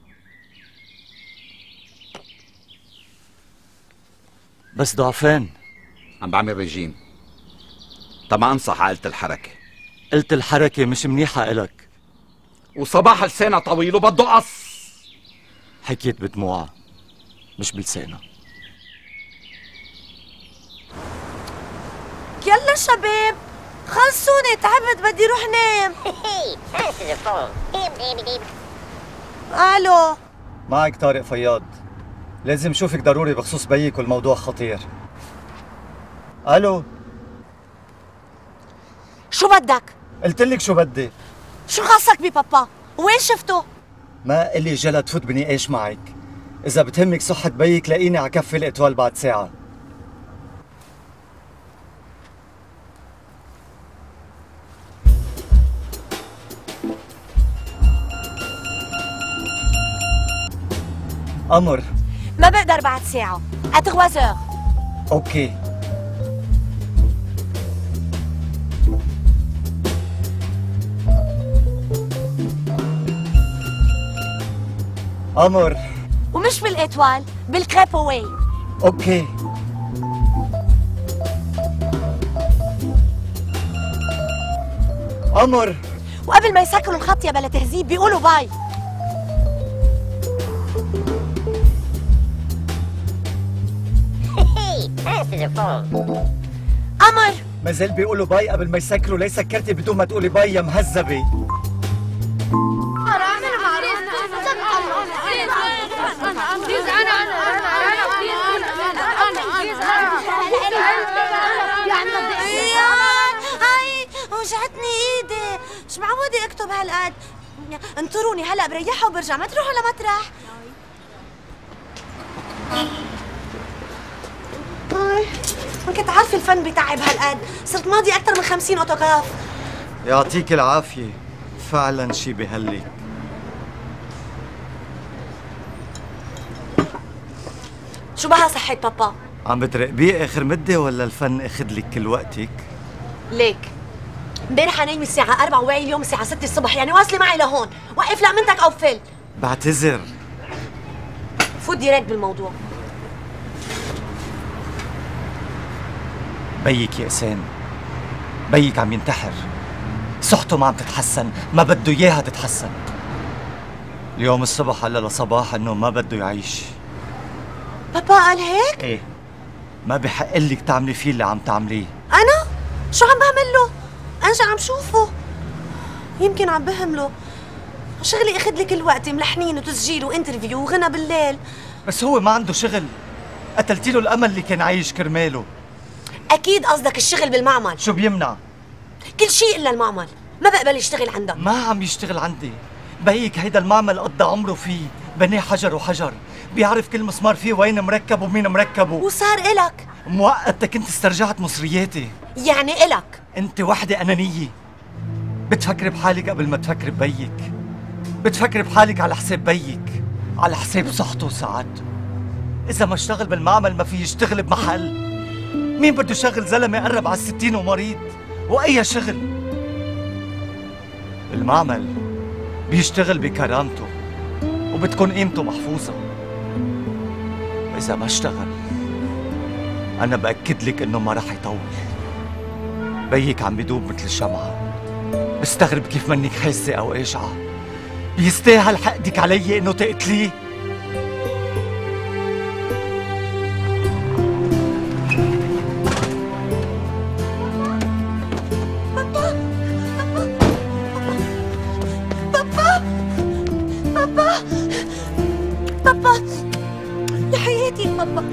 بس ضعفان. عم بعمل رجيم. طب ما انصح عائلة الحركة. قلت الحركة مش منيحة إلك. وصباح لسانها طويل وبده قص. حكيت بدموعها مش بلسانها. يلا شباب خلصوني، تعبت بدي روح نام. الو، معك طارق فياض. لازم شوفك ضروري بخصوص بيك والموضوع خطير. الو، شو بدك؟ قلت لك شو بدي. شو خاصك ببابا؟ وين شفته؟ ما إلي جلد فوت بنقاش معك. إذا بتهمك صحة بيك لاقيني على كفي الإطوال بعد ساعة. أمر. ما بقدر بعد ساعة. à 3 heures. أوكي. أمر. ومش بالإطوال، بالكريبوي. أوكي. أمر. وقبل ما يسكروا الخط يا بلا تهذيب بيقولوا باي. قمر ما زال بيقولوا باي قبل ما يسكروا. ليه سكرتي بدون ما تقولي باي يا مهذبه؟ هاي وجعتني ايدي، مش معودة اكتب هالقد. انطروني هلا بريحها وبرجع، ما تروحوا لمطرح. ما كنت عارفة الفن بيتعب هالقد، صرت ماضي أكثر من 50 أوتوغراف. يعطيك العافية، فعلا شي بهلك. شو بها صحة بابا؟ عم بتراقبيه آخر مدة ولا الفن أخذ لك كل وقتك؟ ليك امبارح نايمة الساعة 4 وواعي اليوم الساعة 6 الصبح، يعني واصلة معي لهون. وقف لأمنتك أو فل. بعتذر. فوت ديريكت بالموضوع. بيك يا إسان، بيك عم ينتحر، صحته ما عم تتحسن، ما بده إياها تتحسن. اليوم الصبح قال لصباح إنه ما بده يعيش. بابا قال هيك؟ إيه، ما بحق لك تعملي فيه اللي عم تعمليه. أنا؟ شو عم بعمل له؟ أنجا عم شوفه، يمكن عم بهمله. شغلي أخذ لي كل وقتي، ملحنين وتسجيل وانترفيو وغنى بالليل. بس هو ما عنده شغل، قتلتي له الأمل اللي كان عايش كرماله. أكيد قصدك الشغل بالمعمل. شو بيمنع؟ كل شيء إلا المعمل، ما بقبل يشتغل عندك. ما عم يشتغل عندي، بيك هيدا المعمل قضى عمره فيه، بناه حجر وحجر، بيعرف كل مسمار فيه وين مركب ومين مركبه. وصار إلك موقتك انت استرجعت مصرياتي. يعني إلك انت وحدة أنانية، بتفكري بحالك قبل ما تفكري ببيك، بتفكري بحالك على حساب بيك، على حساب صحته وسعادته. إذا ما اشتغل بالمعمل ما في يشتغل بمحل. مين بده يشغل زلمة قرب على 60 ومريض؟ وأي شغل؟ المعمل بيشتغل بكرامته وبتكون قيمته محفوظة. وإذا ما اشتغل أنا بأكد لك إنه ما رح يطول. بيك عم بدوب مثل الشمعة، بستغرب كيف منك حاسة أو قاشعة. بيستاهل حقدك علي إنه تقتليه؟ بابا يا حياتي بابا.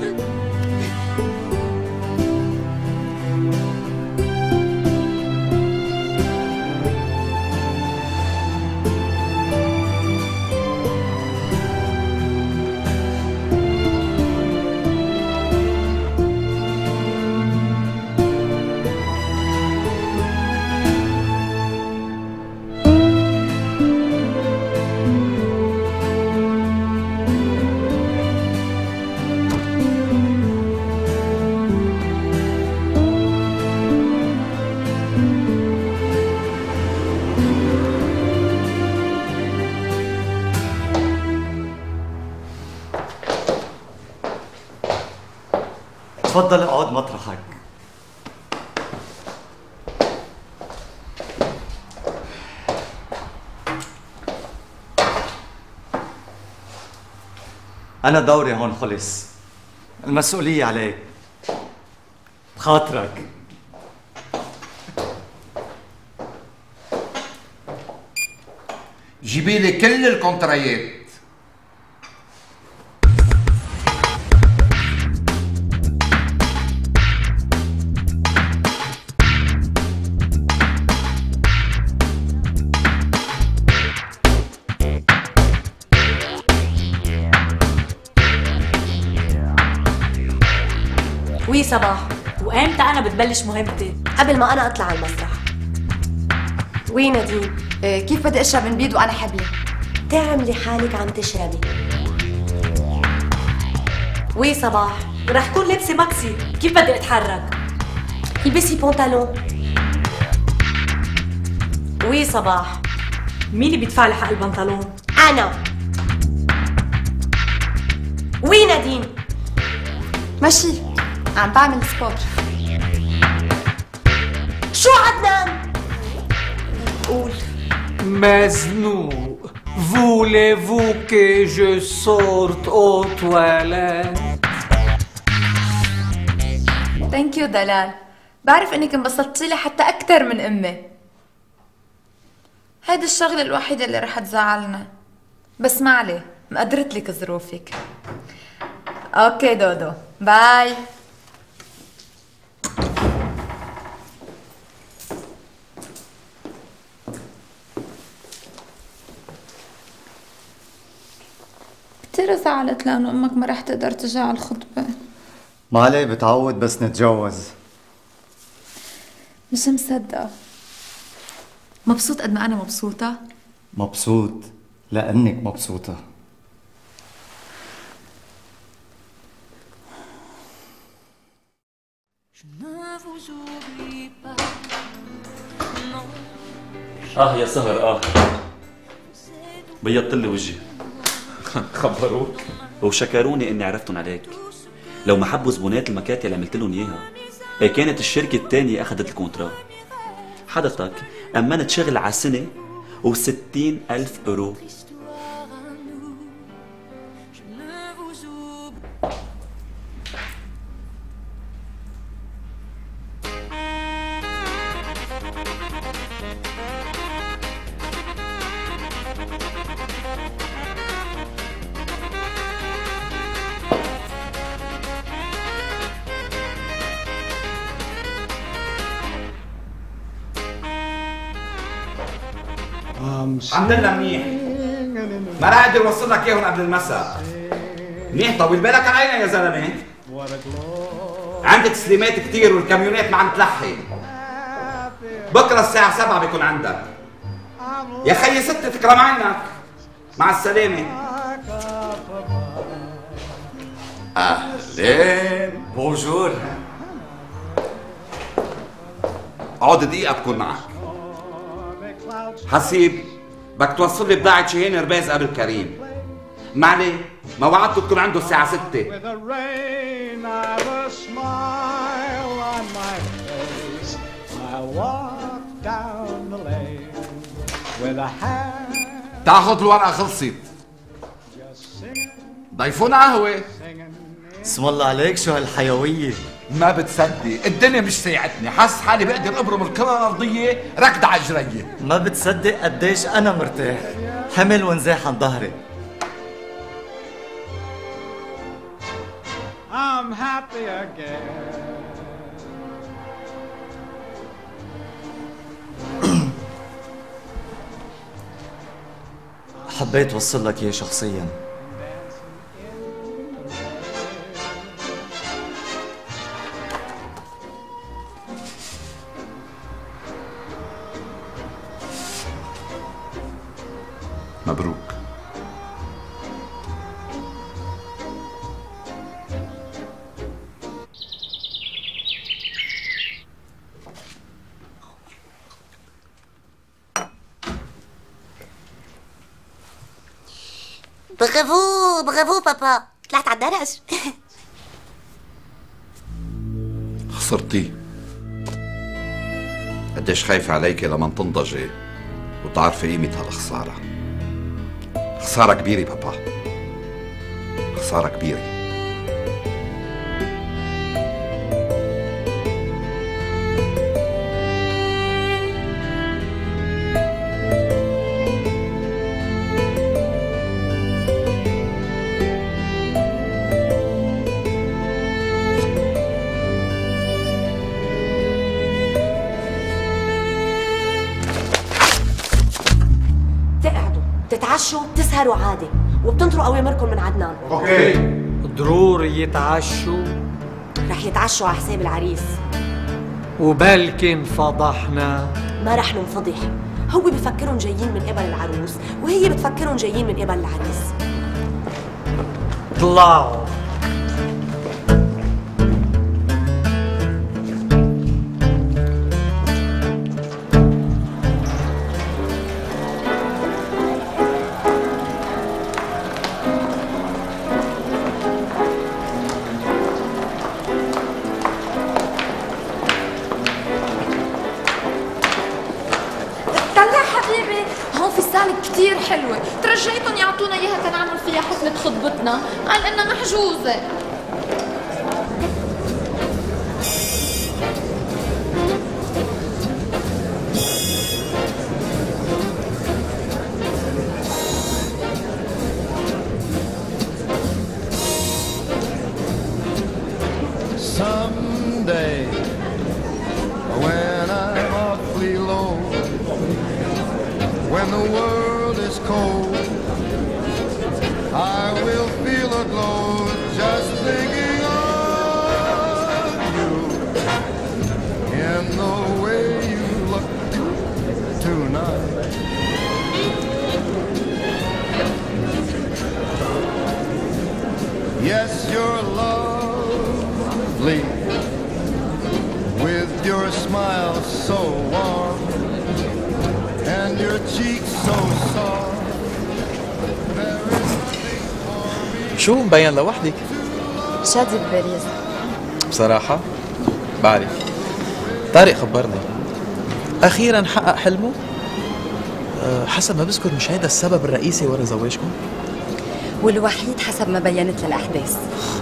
تفضل اقعد مطرحك. أنا دوري هون خلص، المسؤولية عليك. بخاطرك. جيبي لي كل الكونترايات. وي صباح، وامتى انا بتبلش مهمتي؟ قبل ما انا اطلع على المسرح. وي نادين، كيف بدي اشرب من بيد وانا حبلة؟ تعملي حالك عم تشربي. وي صباح، رح كون لابسه ماكسي، كيف بدي اتحرك؟ البسي بنطلون. وي صباح، مين اللي بيدفع لي حق البنطلون؟ انا. وي نادين، ماشي عم بعمل سبور. شو عدنان؟ قول مزنوق. Voulez-vous que je sorte aux toilettes? ثانك يو دلال، بعرف انك انبسطتي لي حتى اكثر من امي. هيدي الشغله الوحيده اللي رح تزعلنا، بس ما عليه، مقدرت لك ظروفك. اوكي دودو، باي. كتير زعلت لانه امك ما رح تقدر تجي على الخطبه. ما عليه، بتعود بس نتجوز. مش مصدقه. مبسوط قد ما انا مبسوطه؟ مبسوط لأنك مبسوطة. يا سهر بيضت لي وجهي. خبروك وشكروني اني عرفتن عليك. لو ما حبوا زبونات المكاتب اللي عملت لهم اياها، كانت الشركه الثانيه اخذت الكونترا. حضرتك امنت شغل على سنه و60,000 يورو. الحمد لله منيح. ما راح اقدر اوصل لك اياهم قبل المساء. منيح، طول بالك علينا يا زلمه. عندي تسليمات كثير والكاميونات ما عم تلحق. بكره الساعة 7 بيكون عندك. يا خيي 6 تكرم عينك. مع السلامة. اهلين. بونجور. اقعد دقيقة بكون معك. حسيب، بدك توصل لي بضاعة شهين رباز قبل كريم. ما عليه، ما وعدته تكون عنده الساعة 6. تاخذ الورقة خلصت. ضيفونا قهوة. اسم الله عليك، شو هالحيوية. ما بتصدق، الدنيا مش ساعتني، حاسس حالي بقدر ابرم الكرة الارضية ركض على جرية. ما بتصدق قديش انا مرتاح، حمل ونزاح عن ظهري. I'm happy again. حبيت اوصل لك اياه شخصيا. مبروك. برافو برافو بابا، طلعت على الدرج. خسرتي. قديش خايفة عليك لما تنضجي وتعرفي قيمة هالخسارة. خسارة كبيرة بابا، خسارة كبيرة. تتعشوا تسهروا عادي وبتنطروا اوامركم من عدنان. اوكي. ضروري يتعشوا. رح يتعشوا على حساب العريس. وبلكي انفضحنا. ما رح ننفضح، هو بفكرهم جايين من قبل العروس وهي بتفكرهم جايين من قبل العريس. طلعوا. كتير حلوة، ترجيتهم يعطونا اياها تنعمل فيها حفلة خطبتنا، قال انها محجوزة. Someday, when I'm awfully low, when the world is cold, I will feel a glow just thinking of you in the way you look tonight. Yes, you're lovely, with your smile so warm and your cheeks so soft. شو مبين لوحدك؟ شادي بباريس. بصراحة بعرف. طارق خبرني أخيرا حقق حلمه. حسب ما بذكر مش هيدا السبب الرئيسي ورا زواجكم؟ والوحيد حسب ما بينت للأحداث.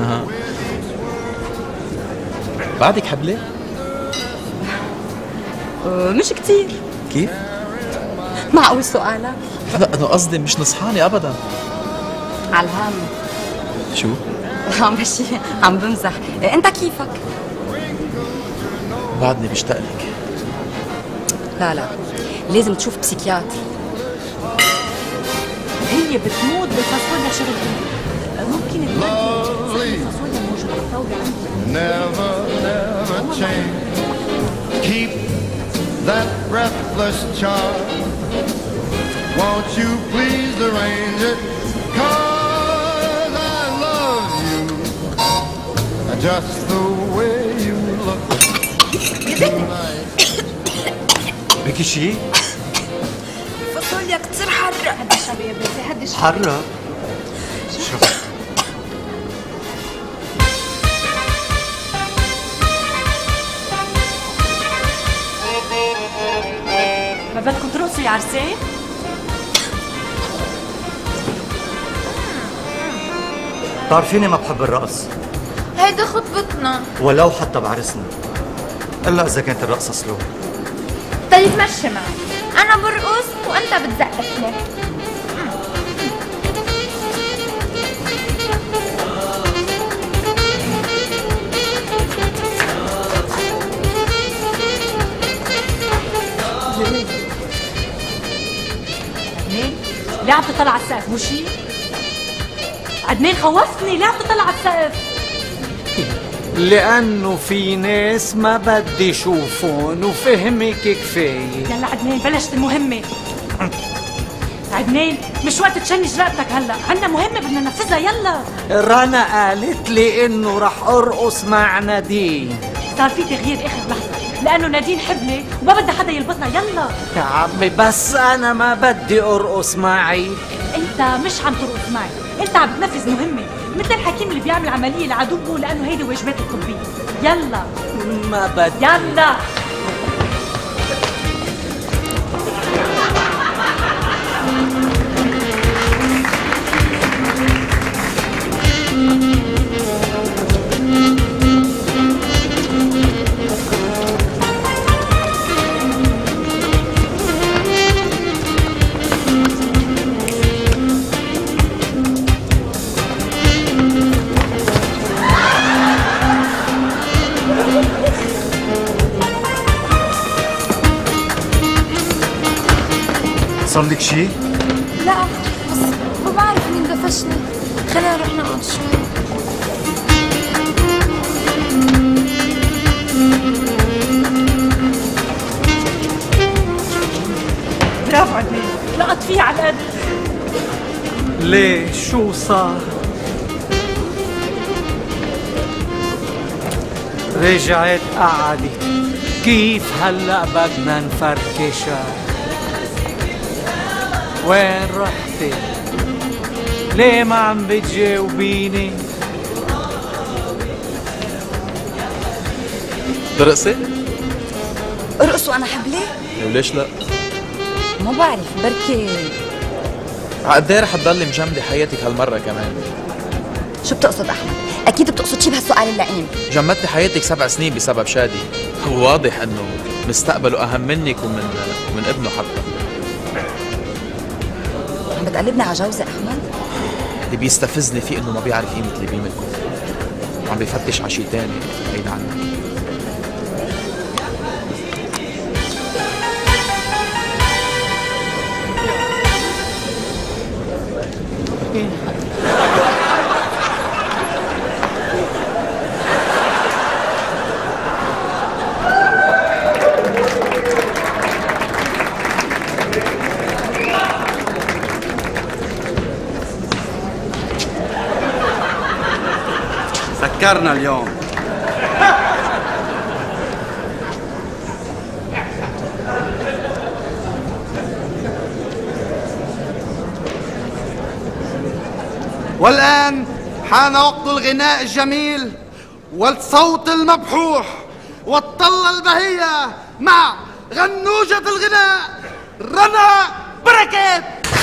بعدك حبلة؟ مش كتير. كيف؟ معقول سؤالك؟ لا أنا قصدي مش نصحاني أبدا. على الهم. شو؟ عم بشي عم بمزح، أنت كيفك؟ بعدني بشتاق لك. لا لازم تشوف بسيكياتري. هي بتموت بالفاصوليا شغلتي. ممكن تلاقي الفاصوليا موجودة بالطاولة عندي. Never, never change. Keep that breathless charm. Won't you please arrange it? 'Cause I love you just the way you look tonight. بكي شي؟ الفاصوليا كتير حرة. هدي شبي يا بنتي هدي شبي. حرة؟ شوف ما بدكم ترقصوا يا عرسان؟ بتعرفيني ما بحب الرقص هيدا خطبتنا. ولو حتى بعرسنا، الا اذا كانت الرقصة سلو. طيب مشي معي، أنا برقص وأنت بتزقف لي. ليه عم تطلع على السقف؟ مو شي؟ عدنان خوفتني، ليه عم تطلع على السقف؟ لأنه في ناس ما بدي شوفون وفهمك كفاية. يلا عدنان بلشت المهمة. عدنان مش وقت تشنج رقبتك هلا، عندنا مهمة بدنا ننفذها. يلا رنا قالت لي إنه رح أرقص مع نادين. صار في تغيير آخر لحظة، لأنه نادين حبلة وما بدها حدا يلبطها. يلا يا عمي بس أنا ما بدي أرقص معي. أنت مش عم ترقص معي، أنت عم تنفذ مهمة، مثل الحكيم اللي بيعمل عملية لعدوه لأنه هيدي واجباته الطبية. يلا ما بدي. يلا صار لك شي؟ لا بس ما بعرف مين دفشني. خلينا نروح نقعد شوي. برافو عدنان، لقط فيها على القد. ليه شو صار؟ رجعت قعدت. كيف هلأ بدنا نفركشها؟ وين رحتي؟ ليه ما عم بتجاوبيني؟ ترقصي؟ ارقص وانا حبلة؟ وليش لا؟ ما بعرف، بركي قد ايه رح تضلي مجمدة حياتك هالمرة كمان؟ شو بتقصد احمد؟ اكيد بتقصد شي بهالسؤال اللئيم. جمدتي حياتك 7 سنين بسبب شادي، هو واضح انه مستقبله اهم منك ومن ابنه حتى. عم بتقلبني على جوزي احمد؟ اللي بيستفزني فيه انه ما بيعرف قيمة اللي بيملكه، وعم بيفتش على شي تاني بعيد عنك. سكرنا اليوم. والآن حان وقت الغناء الجميل والصوت المبحوح والطلة البهية مع غنوجة الغناء رنا بركات.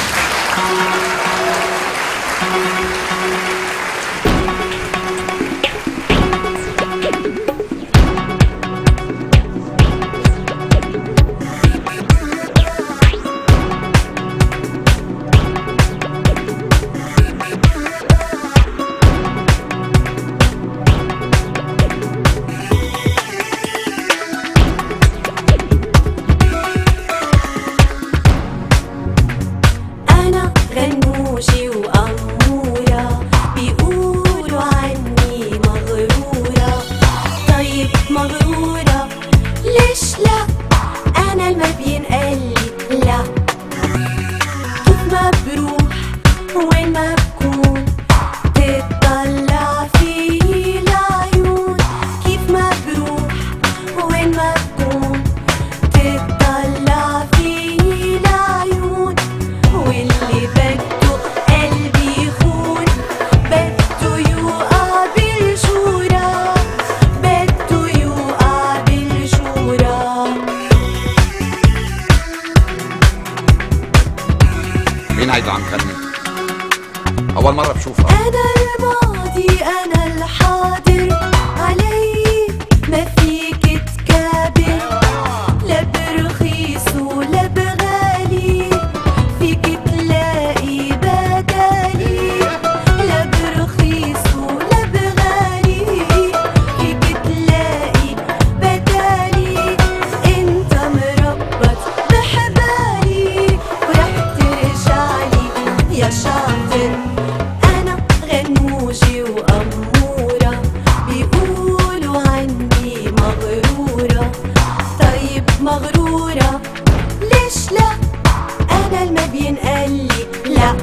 مين هيدا عم كلمني؟ أول مرة بشوفها. أنا الماضي أنا الحاضر، علي ما فيك تكابر، لا برخيص ولا بغالي، فيك تلاقي بدالي، لا برخيص ولا بغالي، فيك تلاقي بدالي، أنت مربط بحبالي ورح ترجعلي يا شاطر. أنا غنوجة وأمورة، بيقولوا عني مغرورة، طيب مغرورة ليش لا؟ أنا الما بينقلي لا.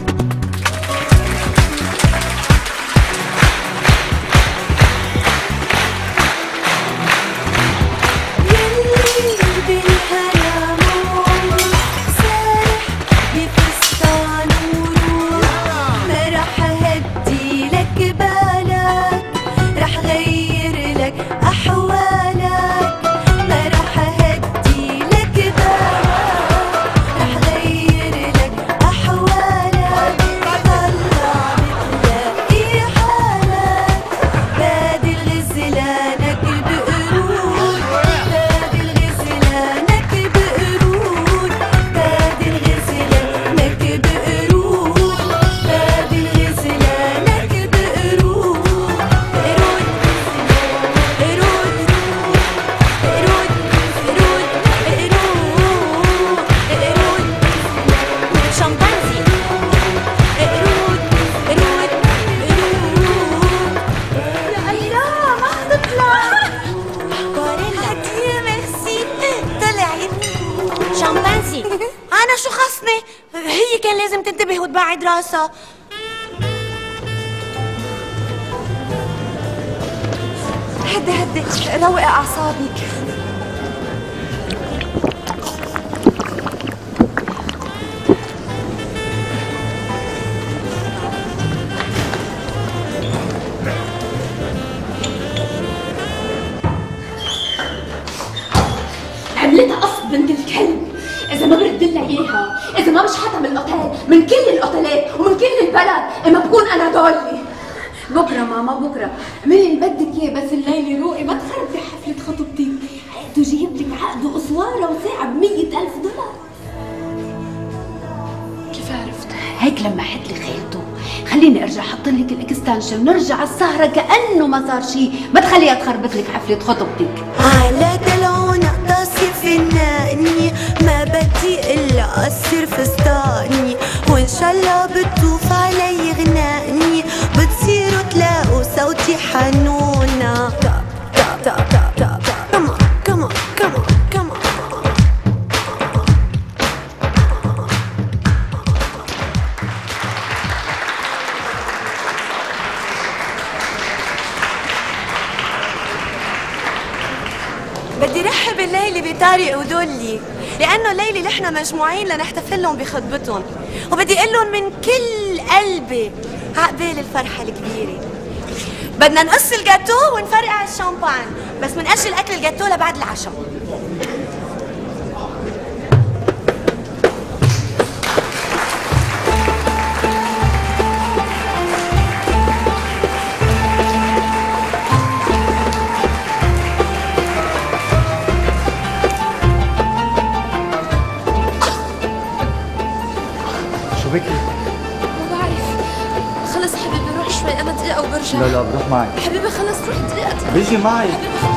يلي بالهلا مور سارح بفستان ورود، ما رح هدي لك بالك، رح غير لك أحوالك، ما رح هدي لك بالك، رح غير لك أحوالك، طلع بتلاقي حالك بادل غزلانك بقرود، بادل غزلانك بقرود، بادل غزلانك بقرود، بادل غزلانك بقرود، شمبانزي قرود قرود قرود. يا الله ما حتطلع غوريلا كتير ميرسي طلعت شمبانزي. أنا شو خصني؟ هي كان لازم تنتبه وتبعد راسها. هدي روقي أعصابك. عملتها قصد بنت الكلب. إذا ما برد لها إياها، إذا ما مش حتى من الاوتيل، من كل الاوتيلات ومن كل البلد. اما بكون انا دولي. بكره ماما بكره اعملي اللي بدك اياه، بس الليله روقي ما تخربي حفله خطوبتك. هاتوا جيب لك عقد وقصواره وساعه ب$100,000. كيف عرفت؟ هيك لما حد لي خيلته. خليني ارجع احط لك الاكستنشن ونرجع السهره كانه ما صار شيء. ما تخليها تخربط لك حفله خطوبتك. على دلعونا قاسي فناني، ما بدي الا اقصر فستاني، وان شاء الله بتطوف علي غناني، بتصيروا تلاقوا صوتي حنونه. كمان كمان كمان كمان. بدي رحب الليلة بطارق ودولي، لأنه الليلة نحن مجموعين لنحتفل لهم بخطبتهم، وبدي أقول لهم من كل قلبي عقبال الفرحة الكبيرة. بدنا نقص الجاتو ونفرقع الشامبان، بس منأجل أكل الجاتو لبعد العشاء. شو بكي؟ ما بعرف. خلص حبيبي روح شوي، أنا دقيقة وبرجع. لا بروح معك. حبيبي خلص روح دقيقة. بيجي معي.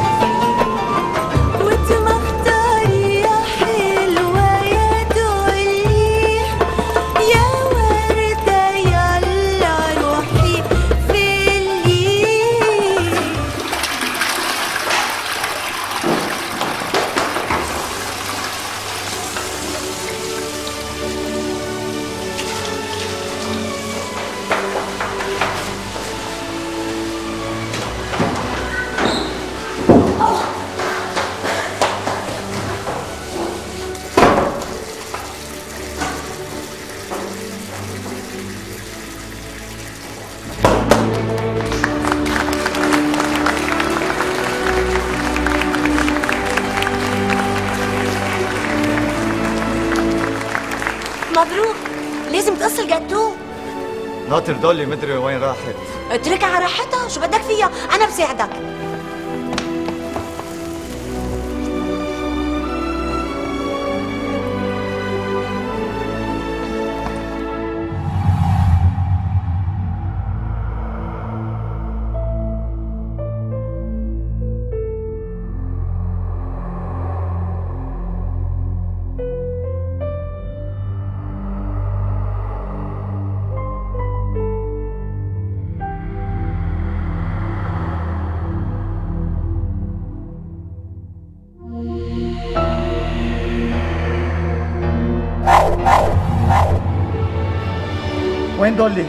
وانت مختاري يا حلوة يا دولي، يا وردة يلا روحي فيلي. مبروك، لازم تقص الجاتو. ناطر دولي مدري وين راحت. اتركها على راحتها، شو بدك فيها؟ أنا بساعدك. وين دولي؟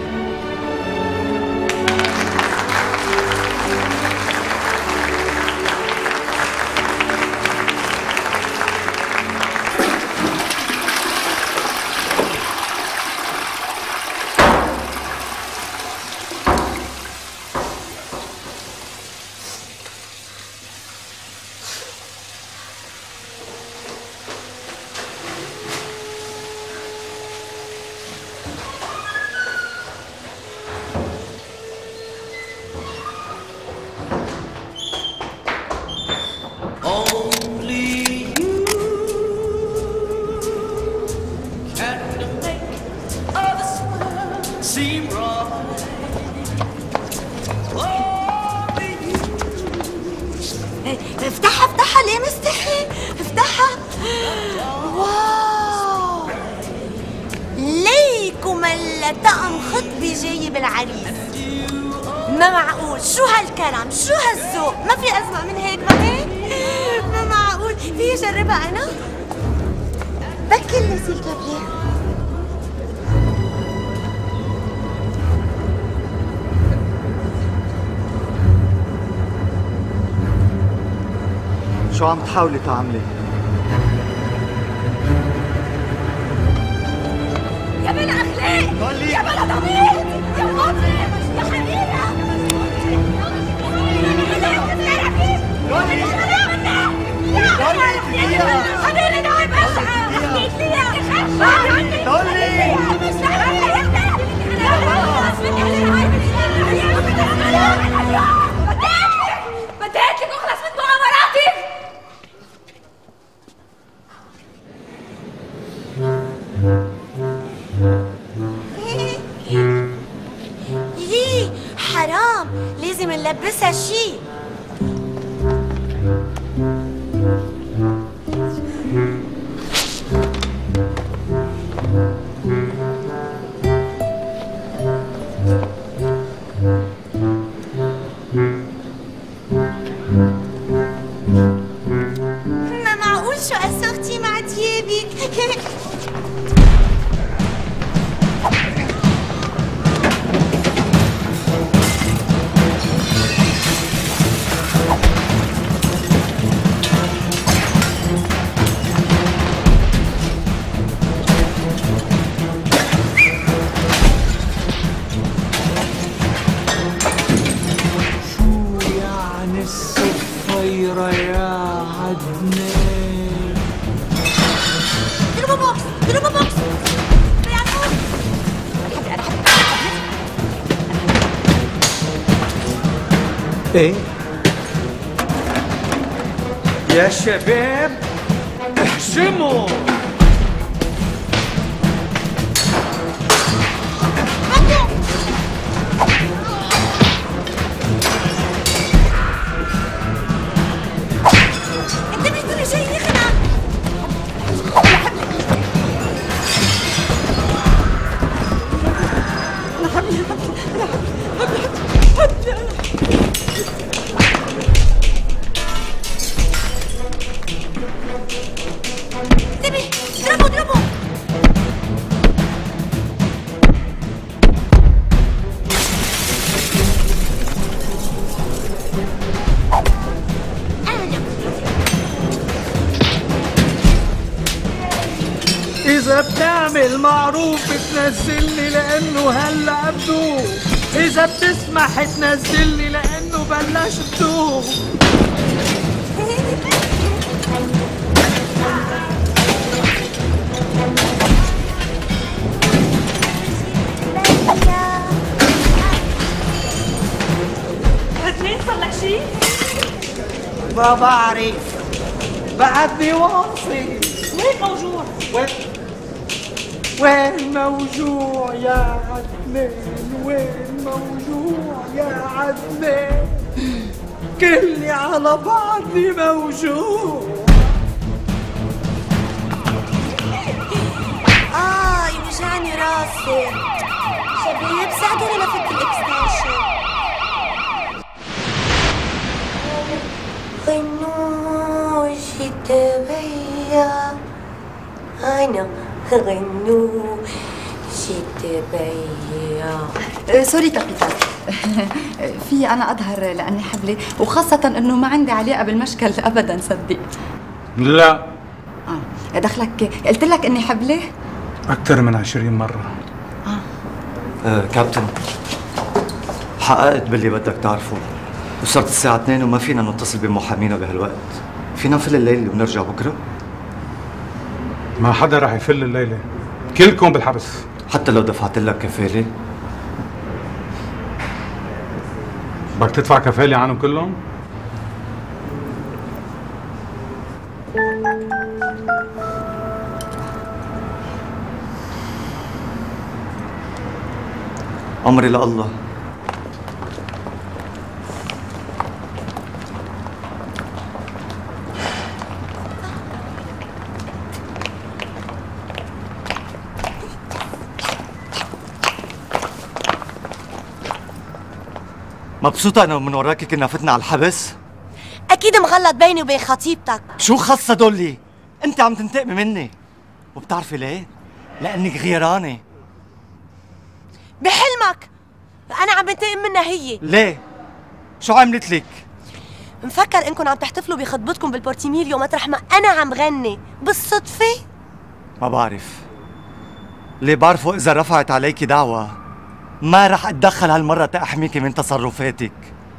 افتحها افتحها، ليه مستحي؟ افتحها. واو، ليكم طقم خطبة جاي بالعريس. ما معقول، شو هالكرم، شو هالذوق، ما في أزمة من هيك بقى. ما معقول، في جربها أنا؟ بكي اللي الكابليه. شو عم تحاولي تعملي؟ يا بلا أخلاق، يا بلا ضمير، يا مطرب، يا حبيبة. دولي لازم نلبسها شي. ما معقول شو قصرتي مع ديابك. الصفيرة يا عدنان. ضربوا بوكس ضربوا بوكس. ايه يا شباب اهجموا. إذا بتعمل معروف تنزلني لأنه هلا بدوق، إذا بتسمح تنزلني لأنه بلش بدوق. اثنين صلح شي؟ ما بعرف بعدني واصل. وين موجوع؟ وين موجوع يا عدنان؟ وين موجوع يا عدنان؟ كلي على بعضي موجوع. يوجعني راسي. شباب ساعدوني لفك الاكستنشن. غنوشي تبيا أنا غنوشي تبيا. سوري كابيتان. في أنا أظهر لأني حبلة، وخاصة إنه ما عندي علاقة بالمشكل أبدا صدق. لا دخلك قلت لك إني حبلة؟ أكثر من 20 مرة. كابتن، حققت باللي بدك تعرفه، وصارت الساعة 2 وما فينا نتصل بمحامينا بهالوقت. فينا نفل الليل ونرجع بكرة؟ ما حدا رح يفل الليلة، كلكم بالحبس. حتى لو دفعت لك كفالة؟ بدك تدفع كفالة عنهم كلهم؟ أمري لله. مبسوطة أنا من وراكي كنا فتنا على الحبس؟ أكيد مغلط بيني وبين خطيبتك. شو خاصة دولي؟ أنت عم تنتقمي مني، وبتعرفي ليه؟ لأنك غيرانة. بحلمك أنا عم بنتقم منها هي. ليه؟ شو عملت لك؟ مفكر إنكم عم تحتفلوا بخطبتكم بالبورتيميليو مطرح ما أنا عم غني بالصدفة؟ ما بعرف. اللي بعرفه إذا رفعت عليكي دعوة ما رح أتدخل هالمرة تأحميكي من تصرفاتك.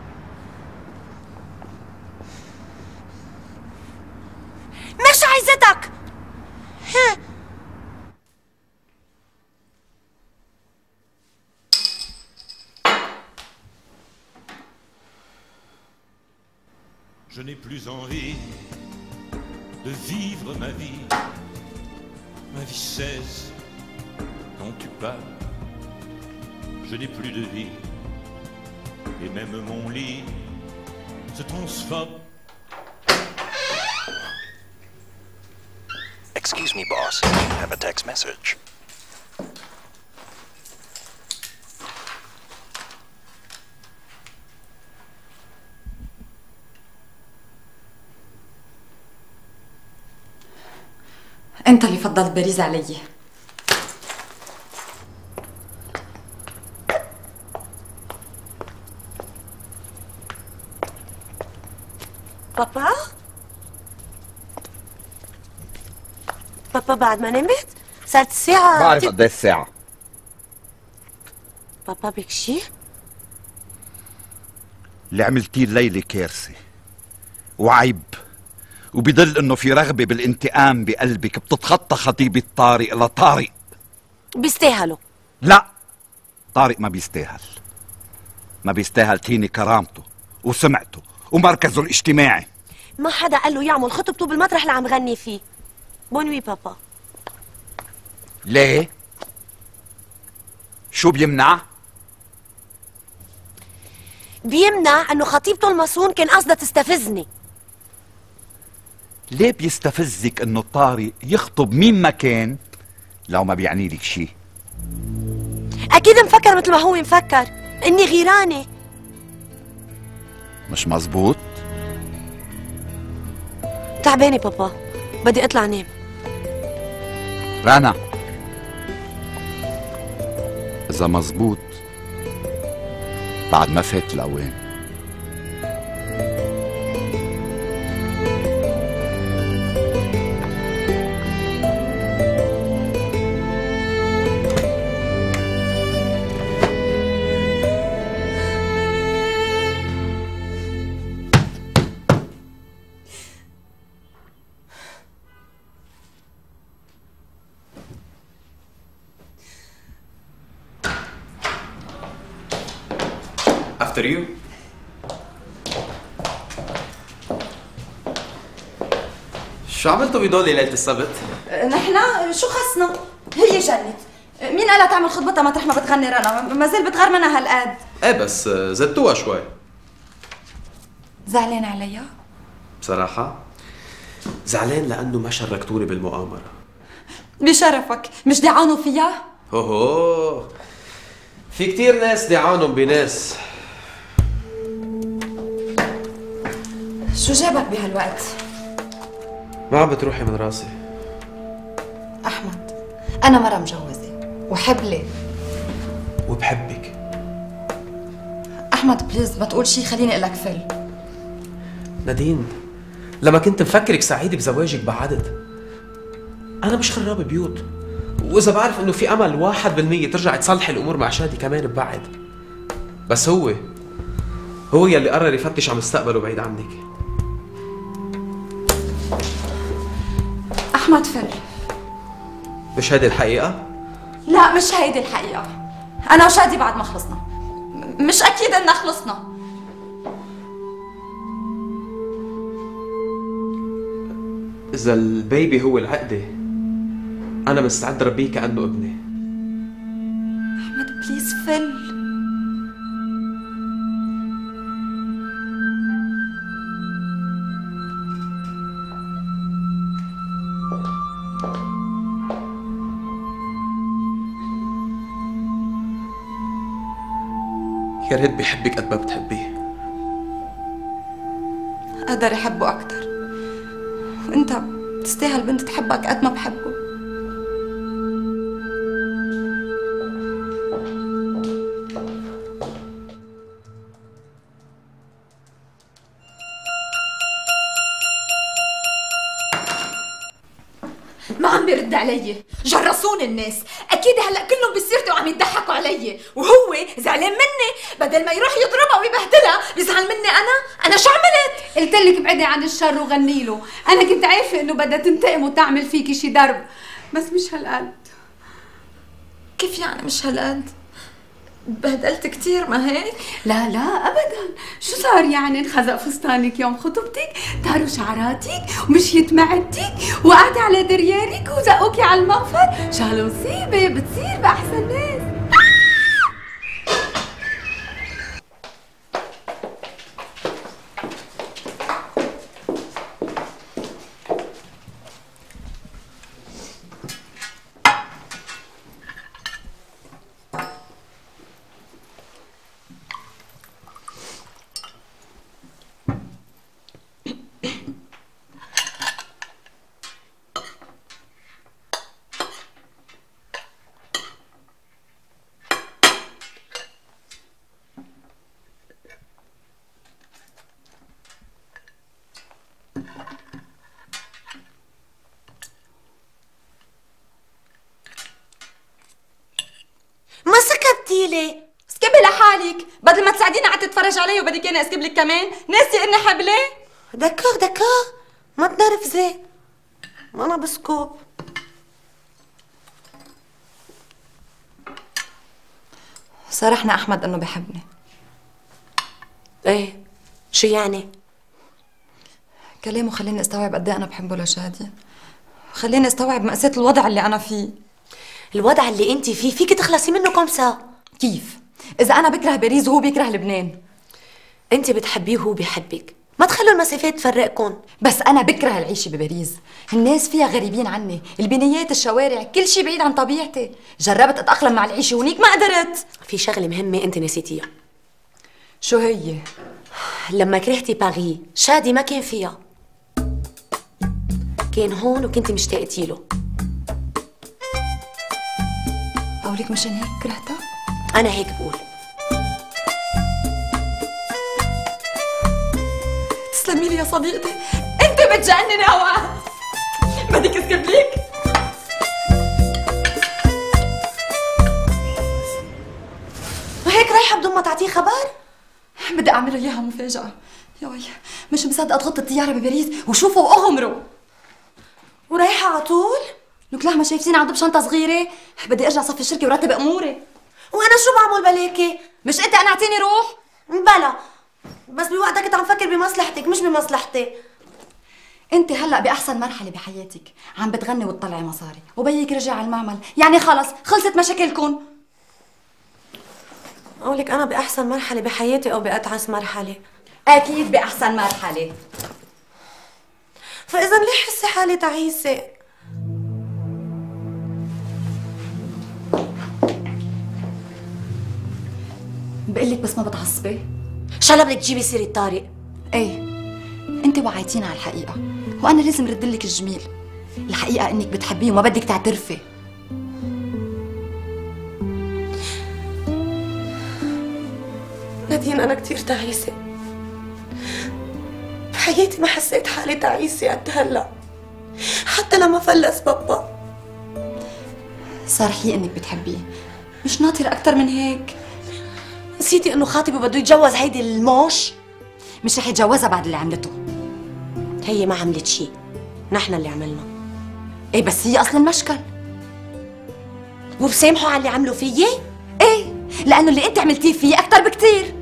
مش عايزتك. Je n'ai plus envie de vivre ma vie cesse quand tu pars. Je n'ai plus de vie et même mon lit se transforme. Excuse me, boss. You have a text message. انت اللي فضلت باريز علي. بابا؟ بابا بعد ما نمت؟ صارت الساعة بعرف قد ايه الساعة. بابا بك شي؟ اللي عملتيه الليلة كارثة وعيب، وبضل انه في رغبة بالانتقام بقلبك بتتخطى خطيبة طارق لطارق. بيستاهلوا. لا، طارق ما بيستاهل. ما بيستاهل تهيني كرامته وسمعته ومركزه الاجتماعي. ما حدا قال له يعمل خطبته بالمطرح اللي عم غني فيه. بونوي بابا. ليه؟ شو بيمنع؟ بيمنع انه خطيبته المصون كان قصدها تستفزني. ليه بيستفزك انه طارق يخطب مين ما كان لو ما بيعني لك شيء؟ اكيد مفكر مثل ما هو مفكر اني غيرانه. مش مزبوط؟ تعبانه بابا، بدي اطلع نام. رنا، اذا مزبوط بعد ما فات الاوان. After you. شو عملتوا بدولي ليلة السبت؟ نحن شو خصنا؟ هي جنت. مين قالها تعمل خطبتها مطرح ما بتغني رنا؟ ما زال بتغير منها هالقد. ايه بس زدتوها شوي. زعلان عليها؟ بصراحة زعلان لأنه ما شاركتوني بالمؤامرة. بشرفك، مش دعانوا فيها؟ هوهو، في كتير ناس دعانهم بناس. شو جابك بهالوقت؟ ما عم بتروحي من راسي. أحمد، أنا مرة مجوزة وحبلة وبحبك. أحمد بليز ما تقول شي خليني أقول لك فل. نادين، لما كنت مفكرك سعيدة بزواجك بعدت. أنا مش خراب بيوت، وإذا بعرف إنه في أمل 1% ترجع تصلحي الأمور مع شادي كمان ببعد. بس هو يلي قرر يفتش على مستقبله بعيد عنك. أحمد فل. مش هيدي الحقيقة؟ لا مش هيدي الحقيقة. أنا وشادي بعد ما خلصنا. مش أكيد إننا خلصنا. إذا البيبي هو العقدة، أنا مستعد ربيه كأنه ابني. أحمد بليز فل. يا ريت بيحبك قد ما بتحبيه. قدر يحبه أكتر، وأنت بتستاهل بنت تحبك قد ما بحبه. ما عم بيرد علي، جرسوني الناس، اكيد هلا كلهم بسيرتي وعم يضحكوا علي، وهو زعلان مني، بدل ما يروح يضربها ويبهدلها بيزعل مني انا شو عملت؟ قلت لك ابعدي عن الشر وغني له، انا كنت عارفه انه بدها تنتقم وتعمل فيكي شي درب، بس مش هالقد. كيف يعني مش هالقد؟ بهدلت كتير ما هيك؟ لا لا ابدا، شو صار يعني؟ انخزق فستانك يوم خطبتك، طاروا شعراتك ومشيت معدتك، وقعتي على دريارك وزقوكي على المغفر، شغله مصيبه بتصير باحسن ناس. ما سكبتي لي؟ اسكبي لحالك، بدل ما تساعديني قعدت تتفرج علي وبدك انا اسكب لك كمان، ناسي اني حبلة؟ دكار ما تنرفزي، ما انا بسكب. صارحنا احمد انه بحبني. ايه شو يعني؟ كلامه خليني استوعب قد ايه انا بحبه لشادي، خليني استوعب مأساة الوضع اللي انا فيه. الوضع اللي انت فيه فيك تخلصي منه كم ساعة؟ كيف؟ اذا انا بكره باريس وهو بيكره لبنان. انت بتحبيه وهو بيحبك، ما تخلوا المسافات تفرقكم. بس انا بكره العيشه بباريس، الناس فيها غريبين عني، البنايات، الشوارع، كل شيء بعيد عن طبيعتي. جربت اتاقلم مع العيشه هونيك ما قدرت. في شغله مهمه انت نسيتيها. شو هي؟ لما كرهتي باريس شادي ما كان فيها، كان هون وكنتي مشتاقتي له. قولك مشان هيك كرهتها؟ انا هيك بقول. تسلمي لي يا صديقتي، انت بتجنني اوقات. بدك اسكب لك؟ وهيك رايحه بدون ما تعطيه خبر؟ بدي اعمل اياها مفاجأة. ياي مش مصدقة تغط الطيارة بباريس وشوفوا واغمروا. ورايحة على طول؟ لك لحمة شايفتيني عم ضب شنطة صغيرة؟ بدي ارجع صفي الشركة ورتب اموري. وانا شو بعمل بلاكي؟ مش انت قنعتيني روح؟ بلا، بس بوقتها كنت عم فكر بمصلحتك مش بمصلحتي. انت هلا باحسن مرحلة بحياتك، عم بتغني وتطلعي مصاري، وبيك رجع على المعمل، يعني خلص خلصت مشاكلكم. قولك انا باحسن مرحلة بحياتي او باتعس مرحلة؟ اكيد باحسن مرحلة. فاذا ليه حسي حالي تعيسة؟ بقلك بس ما بتعصبي؟ شو بدك تجيبي سيرة طارق؟ ايه انت وعيتيني على الحقيقة، وانا لازم ردلك الجميل. الحقيقة انك بتحبيه وما بدك تعترفي. نادين انا كتير تعيسة، بحياتي ما حسيت حالي تعيسة قد هلا، حتى لما فلس بابا. صارحيه انك بتحبيه، مش ناطر اكتر من هيك. نسيتي انه خاطبه بده يتجوز هيدي الموش؟ مش رح يتجوزها بعد اللي عملته. هي ما عملت شيء، نحن اللي عملنا. ايه بس هي اصل المشكل. وبسامحوا على اللي عملوا فيي؟ ايه لانه اللي انت عملتيه فيي اكتر بكتير.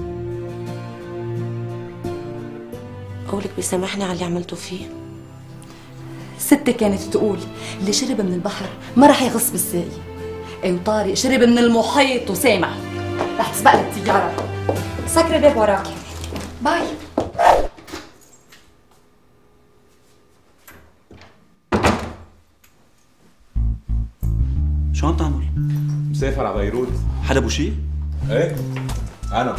قولك بيسامحني على اللي عملته فيه؟ ستي كانت تقول اللي شرب من البحر ما رح يغص بالساقي. ايه وطارق شرب من المحيط وسامح. رح تسبق لك الطيارة. سكري الباب وراكي. باي. شو عم تعمل؟ مسافر على بيروت. حدا ابو شي؟ ايه انا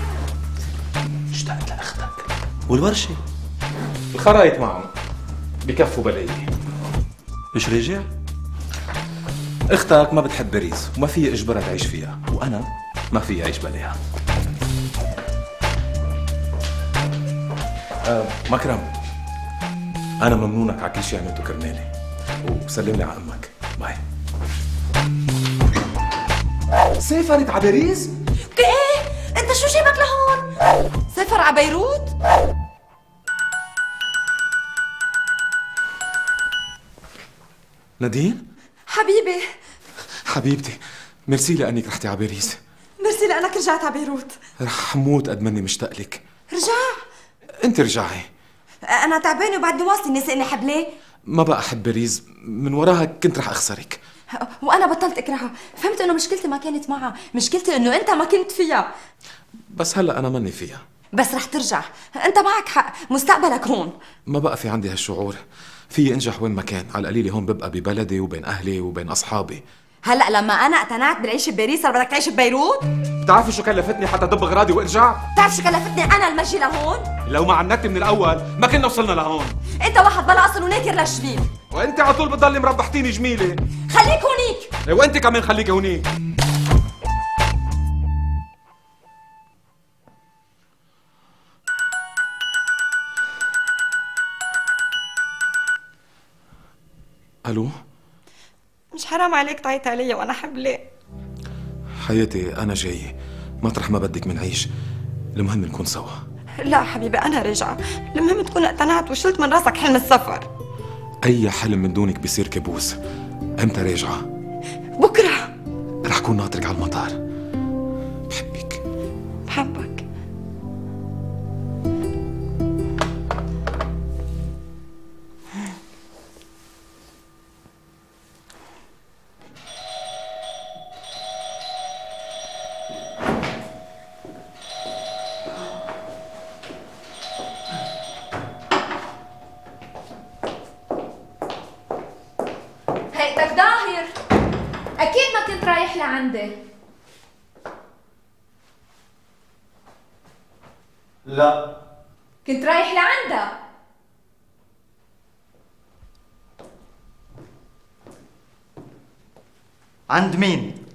اشتقت لاختك. والورشة؟ الخرايط معهم بكفوا بلايي. مش راجع؟ اختك ما بتحب باريس وما في اجبرها تعيش فيها، وانا ما في اعيش بلاها. مكرم، انا ممنونك على كل شيء عملته كرمالي، وسلم لي على امك. باي. سافرت على باريس؟ ايه؟ انت شو جايبك لهون؟ سافر على بيروت؟ نادين؟ حبيبي. حبيبتي، ميرسي لانك رحتي على باريس. ميرسي لانك رجعت على بيروت. رح موت قد مني مشتاق لك. رجع؟ انت رجعي. انا تعبانه وبعدني واصله ناسي اني حبلاه. ما بقى احب باريس، من وراها كنت رح اخسرك. وانا بطلت اكرهها، فهمت انه مشكلتي ما كانت معها، مشكلتي انه انت ما كنت فيها. بس هلا انا ماني فيها. بس رح ترجع. انت معك حق، مستقبلك هون. ما بقى في عندي هالشعور. في انجح وين ما كان، على القليله هون ببقى ببلدي وبين اهلي وبين اصحابي. هلا لما انا اقتنعت بالعيش بباريس صار بدك تعيش ببيروت؟ بتعرفي شو كلفتني حتى دب اغراضي وارجع؟ بتعرف شو كلفتني انا المجي لهون؟ لو ما عنكت من الاول ما كنا وصلنا لهون. انت واحد بلا اصل وناكر للشبيب، وانت على طول بتضلي مربحتيني جميله. خليك هونيك. وانت كمان خليكي هونيك. الو، مش حرام عليك تعيط علي وانا حبلة؟ حياتي انا جاي مطرح ما بدك منعيش، المهم نكون سوا. لا حبيبي انا راجعة، المهم تكون اقتنعت وشلت من راسك حلم السفر. اي حلم من دونك بصير كابوس. امتى راجعة؟ بكرة رح كون ناطرك على المطار. بحبك. هيئتك ظاهر، أكيد ما كنت رايح لعندي. لا، كنت رايح لعندها. عند مين؟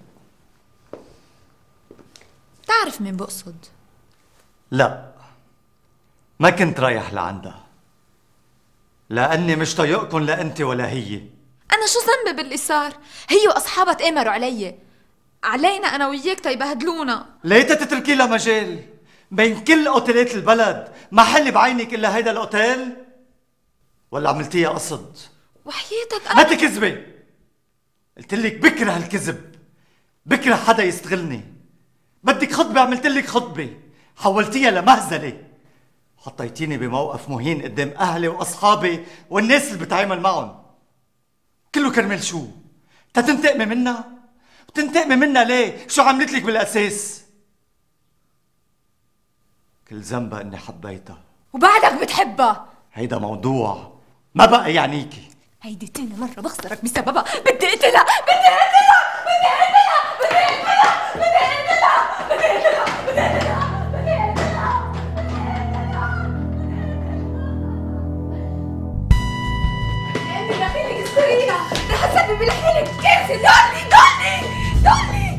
تعرف مين بقصد؟ لا، ما كنت رايح لعندها، لأني مش طايقكن لا أنت ولا هي. أنا شو ذنبي باللي صار؟ هي وأصحابها تآمروا علينا أنا وياك تيبهدلونا. ليتا تتركي لها مجال. بين كل اوتيلات البلد محل بعينك إلا هيدا الأوتيل؟ ولا عملتيها قصد؟ وحياتك أنا ما تكذبي. قلت لك بكره الكذب، بكره حدا يستغلني. بدك خطبة عملت لك خطبة، حولتيها لمهزلة. حطيتيني بموقف مهين قدام أهلي وأصحابي والناس اللي بتعامل معهم. كله كرمال شو؟ تنتقمي منها؟ وتنتقمي منها ليه؟ شو عملت لك بالأساس؟ كل ذنبها إني حبيتها. وبعدك بتحبها. هيدا موضوع ما بقى يعنيكي. هيدي تاني مرة بخسرك بسببها. بدي اقتلها، بدي اقتلها، بدي اقتلها، بدي اقتلها، بدي اقتلها، بدي اقتلها، بدي اقتلها، بدي اقتلها. انت دخيلك السريرة، رح اسبب لحالك كارثة. دولي دولي دولي.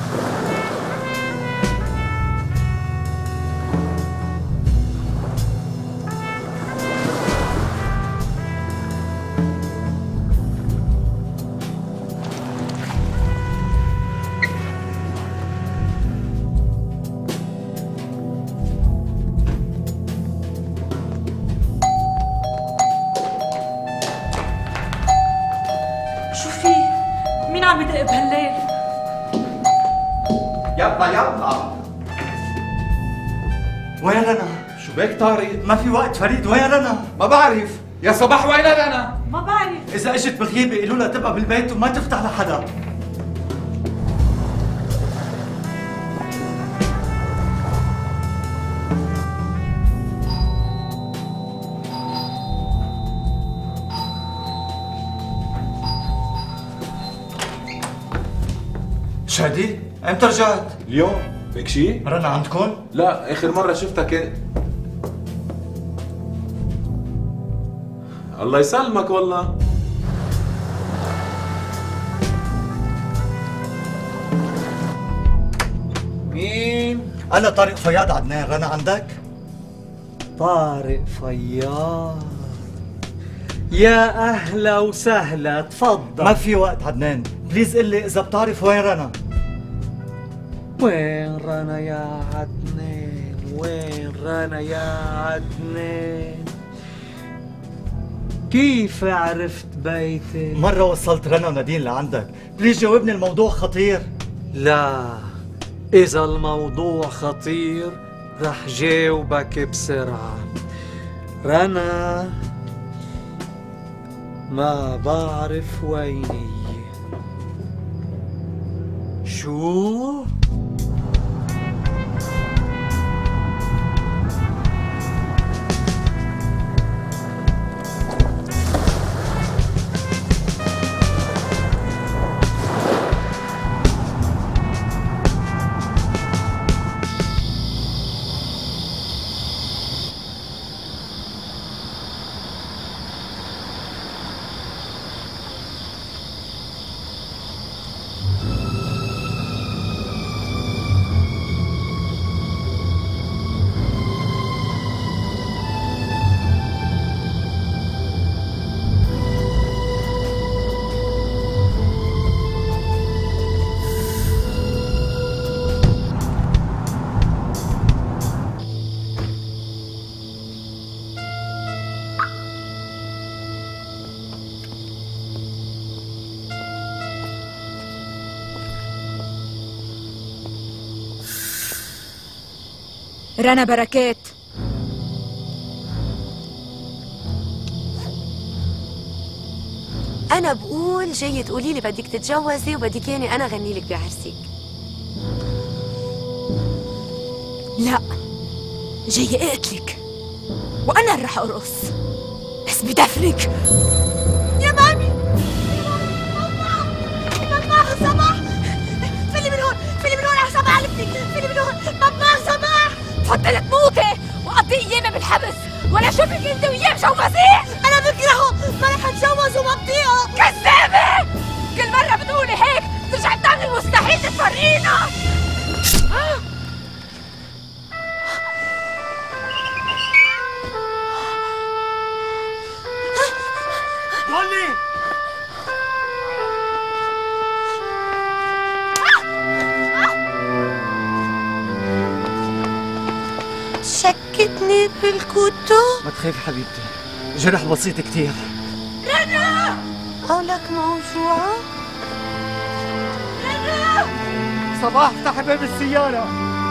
مين عم يدق بهالليل؟ يلا وين رنا؟ شو بك طارق؟ ما في وقت فريد، وين رنا؟ ما بعرف. يا صباح وين رنا؟ ما بعرف. إذا اجت بغيابي قولوا لها تبقى بالبيت وما تفتح لحدا. شادي، امتى رجعت؟ اليوم. بك شيء؟ رنا عندكم؟ لا، اخر مرة شفتها كان الله يسلمك والله. مين؟ أنا طارق فياض عدنان. رنا عندك؟ طارق فياض، يا أهلا وسهلا، تفضل. ما في وقت عدنان، بليز قل لي إذا بتعرف وين رنا. وين رنا يا عدنان؟ وين رنا يا عدنان؟ كيف عرفت بيتي؟ مرة وصلت رنا ونادين لعندك، بليز جاوبني، الموضوع خطير. لا، إذا الموضوع خطير رح جاوبك بسرعة. رنا ما بعرف وين هي. شو؟ رنا بركات. أنا بقول جاي تقولي لي بدك تتجوزي وبدك ياني أنا غني لك بعرسك. لا، جاي أقتلك وأنا اللي رح أرقص بس بدفنك. يا مامي، ماما صباح، فيلي من هون، فيلي من هون على صباح لبنك، فيلي من هون، ماما صباح. تفضلي تموتي وقضي أيامي بالحبس ولا شوفك أنت وياه مجوزين. أنا بكرهه، ما رح أتجوز وما بطيقه. كذابة! كل مرة بتقولي هيك ترجعي بتعملي المستحيل تفرقينا. دولي شكتني بالكوتو. ما تخافي حبيبتي، جرح بسيط كتير. رنا، قولك موجوعة؟ رنا صباح، افتحي باب السيارة.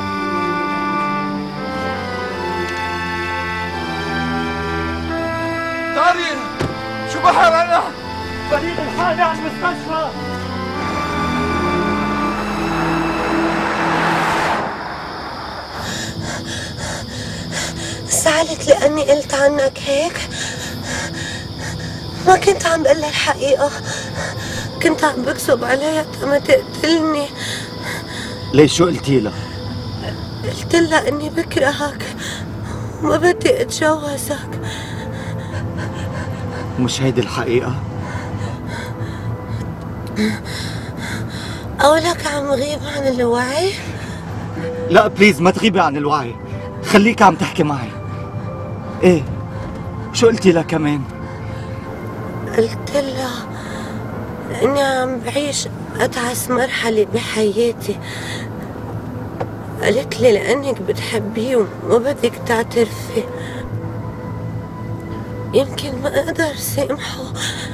طارق، شو بحر رنا؟ فريق الحالة على المستشفى. زعلت لأني قلت عنك هيك؟ ما كنت عم بقلها الحقيقة، كنت عم بكذب عليها ما تقتلني. ليش شو قلتي لها؟ قلت لها إني بكرهك وما بدي أتجوزك. مش هيدي الحقيقة؟ قولك عم غيب عن الوعي؟ لا بليز ما تغيبي عن الوعي، خليك عم تحكي معي. ايه شو قلتي لها كمان؟ قلت لها إني عم بعيش أتعس مرحلة بحياتي. قالت لي لأنك بتحبيه وما بدك تعترفي يمكن ما أقدر سامحه،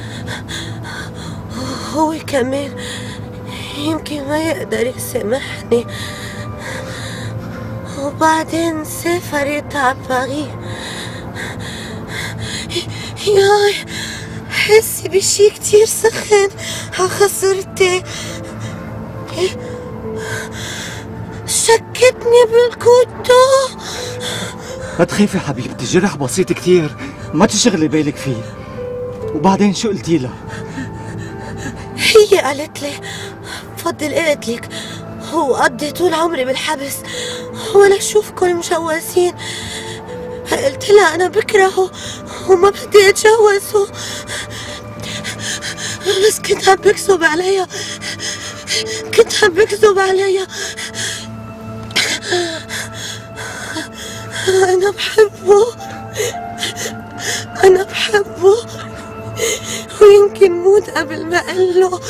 هو كمان يمكن ما يقدر يسامحني. وبعدين سافرت على باريس. ياي حسي بشي كتير سخن على خصرتي. شكتني بالكوتو. ما تخافي حبيبتي، جرح بسيط كتير، ما تشغلي بالك فيه. وبعدين شو قلتي لها؟ هي قالت لي بفضل قلتلك وقضي طول عمري بالحبس ولا اشوفكم مجوزين. قلت لها انا بكرهه وما بدي اتجوزه، بس كنت عم بكذب عليها، كنت عم بكذب عليها. انا بحبه، انا بحبه ويمكن موت قبل ما اقول له.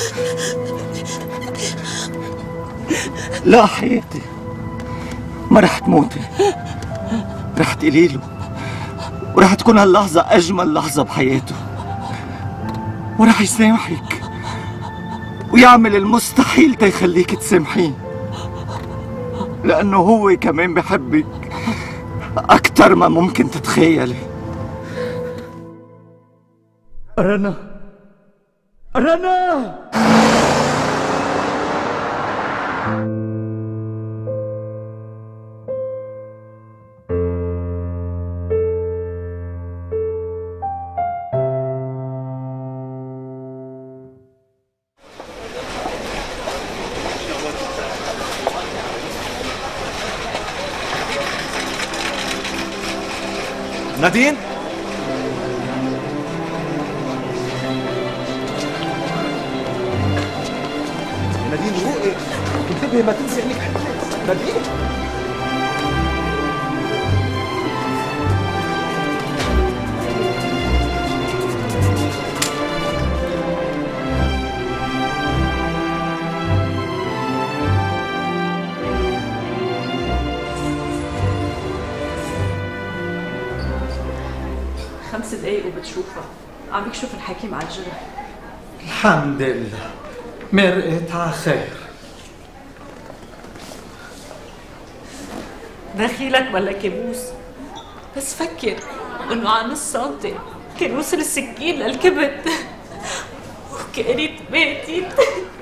لا حياتي، ما رح تموتي، رح تقولي له ورح تكون هاللحظة أجمل لحظة بحياته، ورح يسامحك ويعمل المستحيل تيخليك تسامحيه، لأنه هو كمان بحبك أكتر ما ممكن تتخيلي. رنا، رنا نادين، نادين روقي، انتبهي ما تنسي انك حبيت. نادين خمس دقايق وبتشوفها، عم بيكشف الحكيم على الجرح. الحمد لله، مرقت على خير. دخيلك ولا كابوس. بس فكر انه على نص سنتي كان وصل السكين للكبد وكانت ماتت.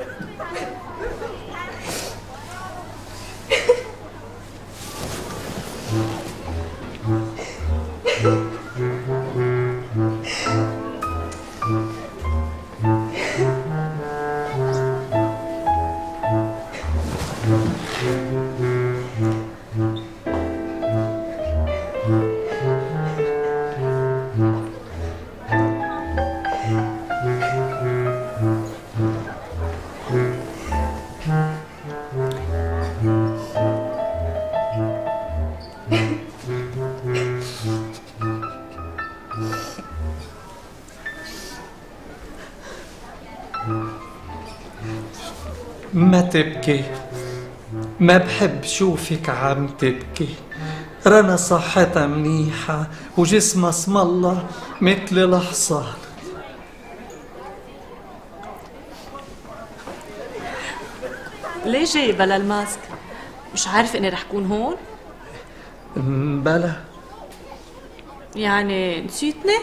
ما تبكي، ما بحب شوفك عم تبكي. رنا صحتها منيحة وجسمها اسم الله مثل الحصان. ليه جاي بلا الماسك؟ مش عارف اني رح كون هون؟ بلا. يعني نسيتني؟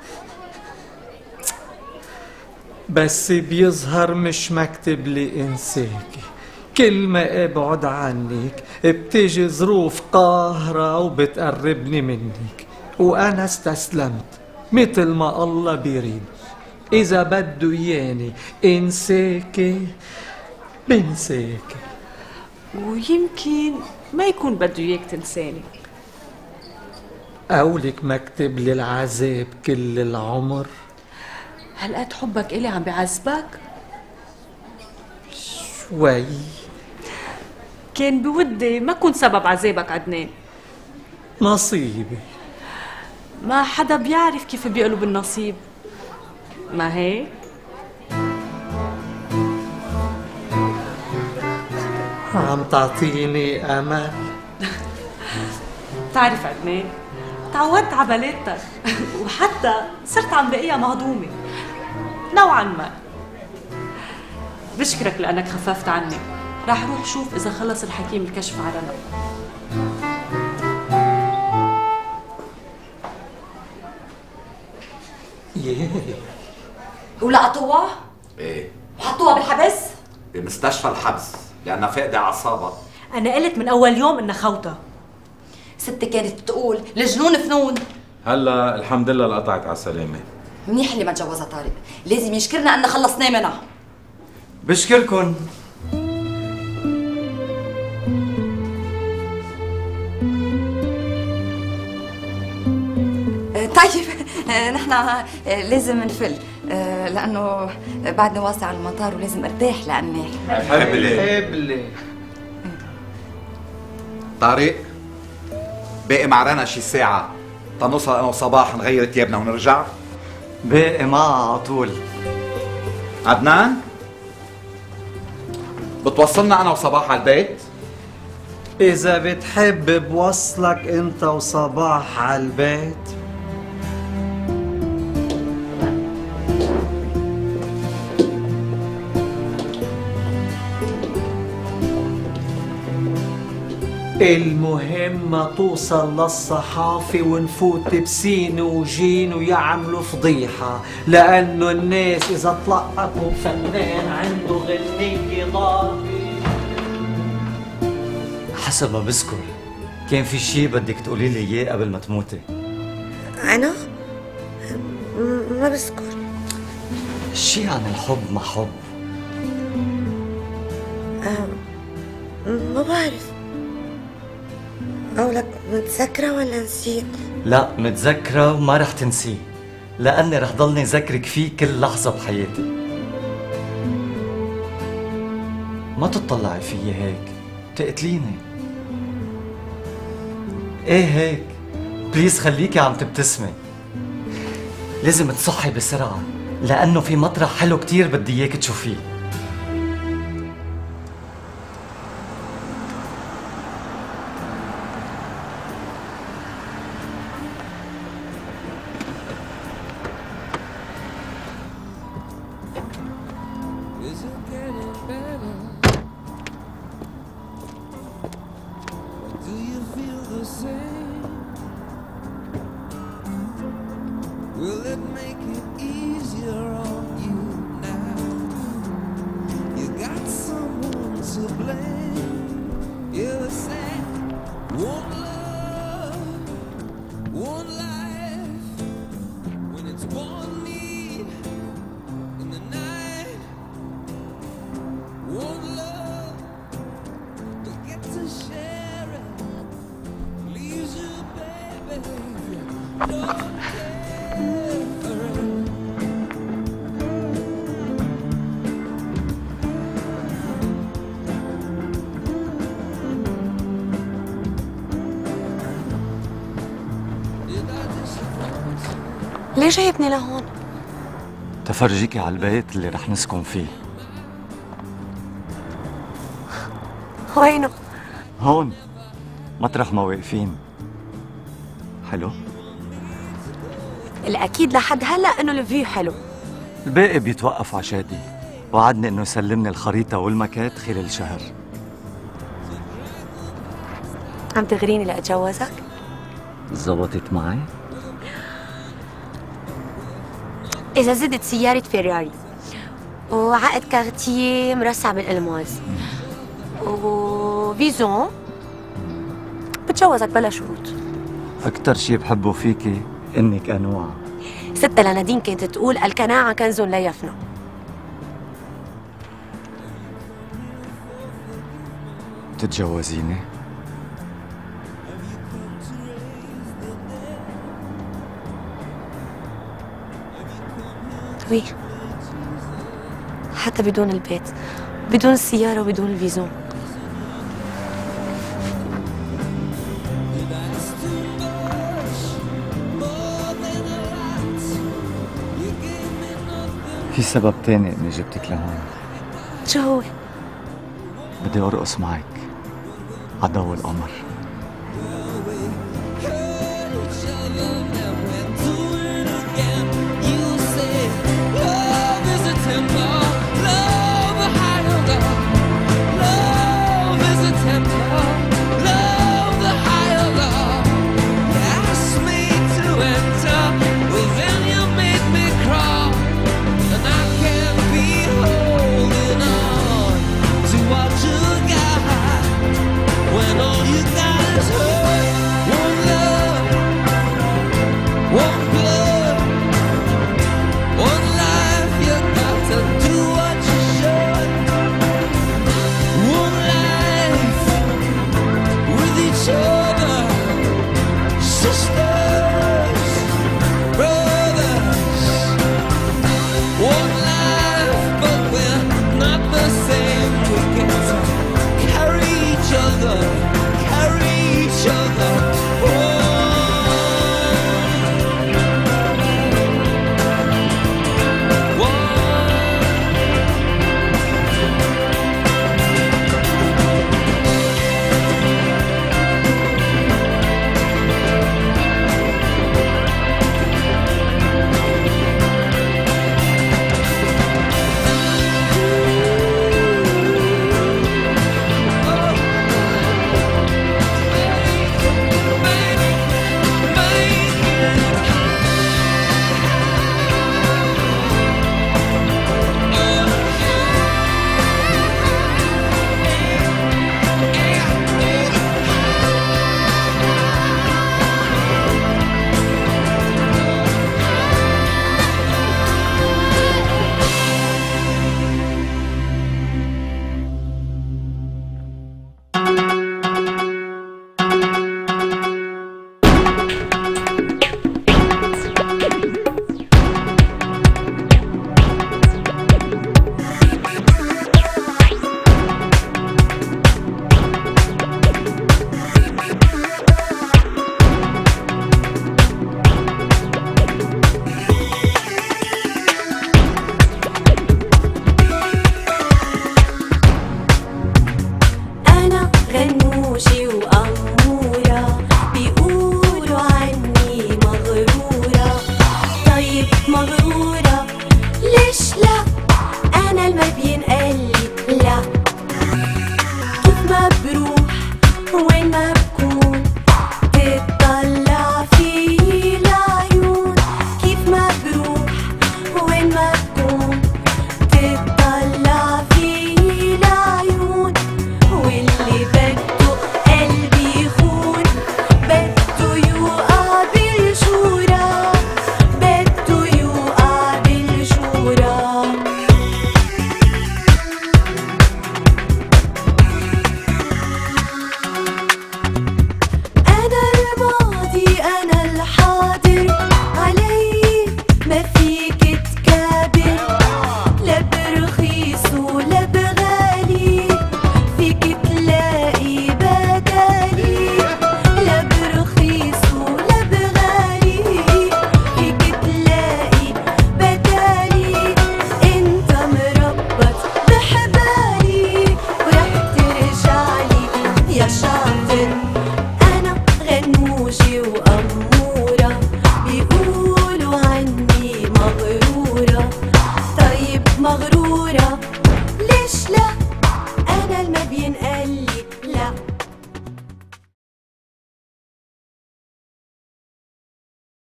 بس بيظهر مش مكتب لي انساكي. كل ما ابعد عنك بتيجي ظروف قاهرة وبتقربني منك، وانا استسلمت مثل ما الله بيريد. اذا بده اياني انساكي بنساكي. ويمكن ما يكون بده اياك تنساني. قولك مكتب لي العذاب كل العمر. هالقد حبك إلي عم بعذبك؟ شوي. كان بودي ما كون سبب عذابك عدنان. نصيبي. ما حدا بيعرف كيف بيقلب النصيب، ما هيك؟ عم تعطيني أمل. بتعرف عدنان، تعودت على بلادتك وحتى صرت عم لاقيها مهضومة نوعا ما. بشكرك لأنك خففت عني. راح روح شوف إذا خلص الحكيم الكشف على رنا. ولقطوها؟ ايه وحطوها بالحبس؟ بمستشفى الحبس لأنها فاقدة أعصابها. أنا قلت من أول يوم إنها خوتة. ستي كانت تقول الجنون فنون. هلا الحمد لله قطعت على السلامة. منيح اللي ما تجوزها طارق، لازم يشكرنا أن خلصناه منها. بشكركن. طيب نحن لازم نفل لأنه بعدني واصل على المطار ولازم ارتاح لأني حبلي. طارق باقي مع رنا شي ساعة تنوصل أنا وصباح نغير ثيابنا ونرجع. باقي معها على طول. عدنان بتوصلنا أنا وصباح على البيت؟ إذا بتحب بوصلك أنت وصباح على البيت. المهم توصل للصحافة ونفوت بسين وجين ويعملوا فضيحة، لأنه الناس إذا طلقتوا فنان عنده غنية ضابط. حسب ما بذكر كان في شيء بدك تقولي لي اياه قبل ما تموتي. أنا؟ ما بذكر. شيء عن الحب ما حب. ما بعرف. قولك متذكرة ولا نسيت؟ لا متذكرة وما رح تنسيه، لأني رح ضلني ذكرك فيه كل لحظة بحياتي. ما تطلعي فيي هيك، تقتليني. ايه هيك؟ بليز خليكي عم تبتسمي. لازم تصحي بسرعة لأنه في مطرح حلو كتير بدي اياك تشوفيه. Do you feel could make it easier on you now. You got someone to blame. You said one love, one life. When it's one need in the night, one love, we get to share it. Leaves you, baby, don't ليه جايبني لهون؟ تفرجيكي على البيت اللي رح نسكن فيه. وينه؟ هون مطرح ما واقفين. حلو؟ الأكيد لحد هلا إنه الفيو حلو. الباقي بيتوقف عشادي. وعدني إنه يسلمني الخريطة والمكات خلال شهر. عم تغريني لأتجوزك؟ زبطت معي؟ إذا زدت سيارة فيراري وعقد كارتيه مرصع بالألماس وفيزون بتجوزك بلا شروط. أكتر شي بحبه فيكي إنك أنواع. ستة لنادين كانت تقول القناعة كنز لا يفنى. تتجوزيني؟ وي، حتى بدون البيت، بدون السيارة وبدون الفيزون. في سبب تاني إني جبتك لهون. شو هو؟ بدي أرقص معك عضو القمر.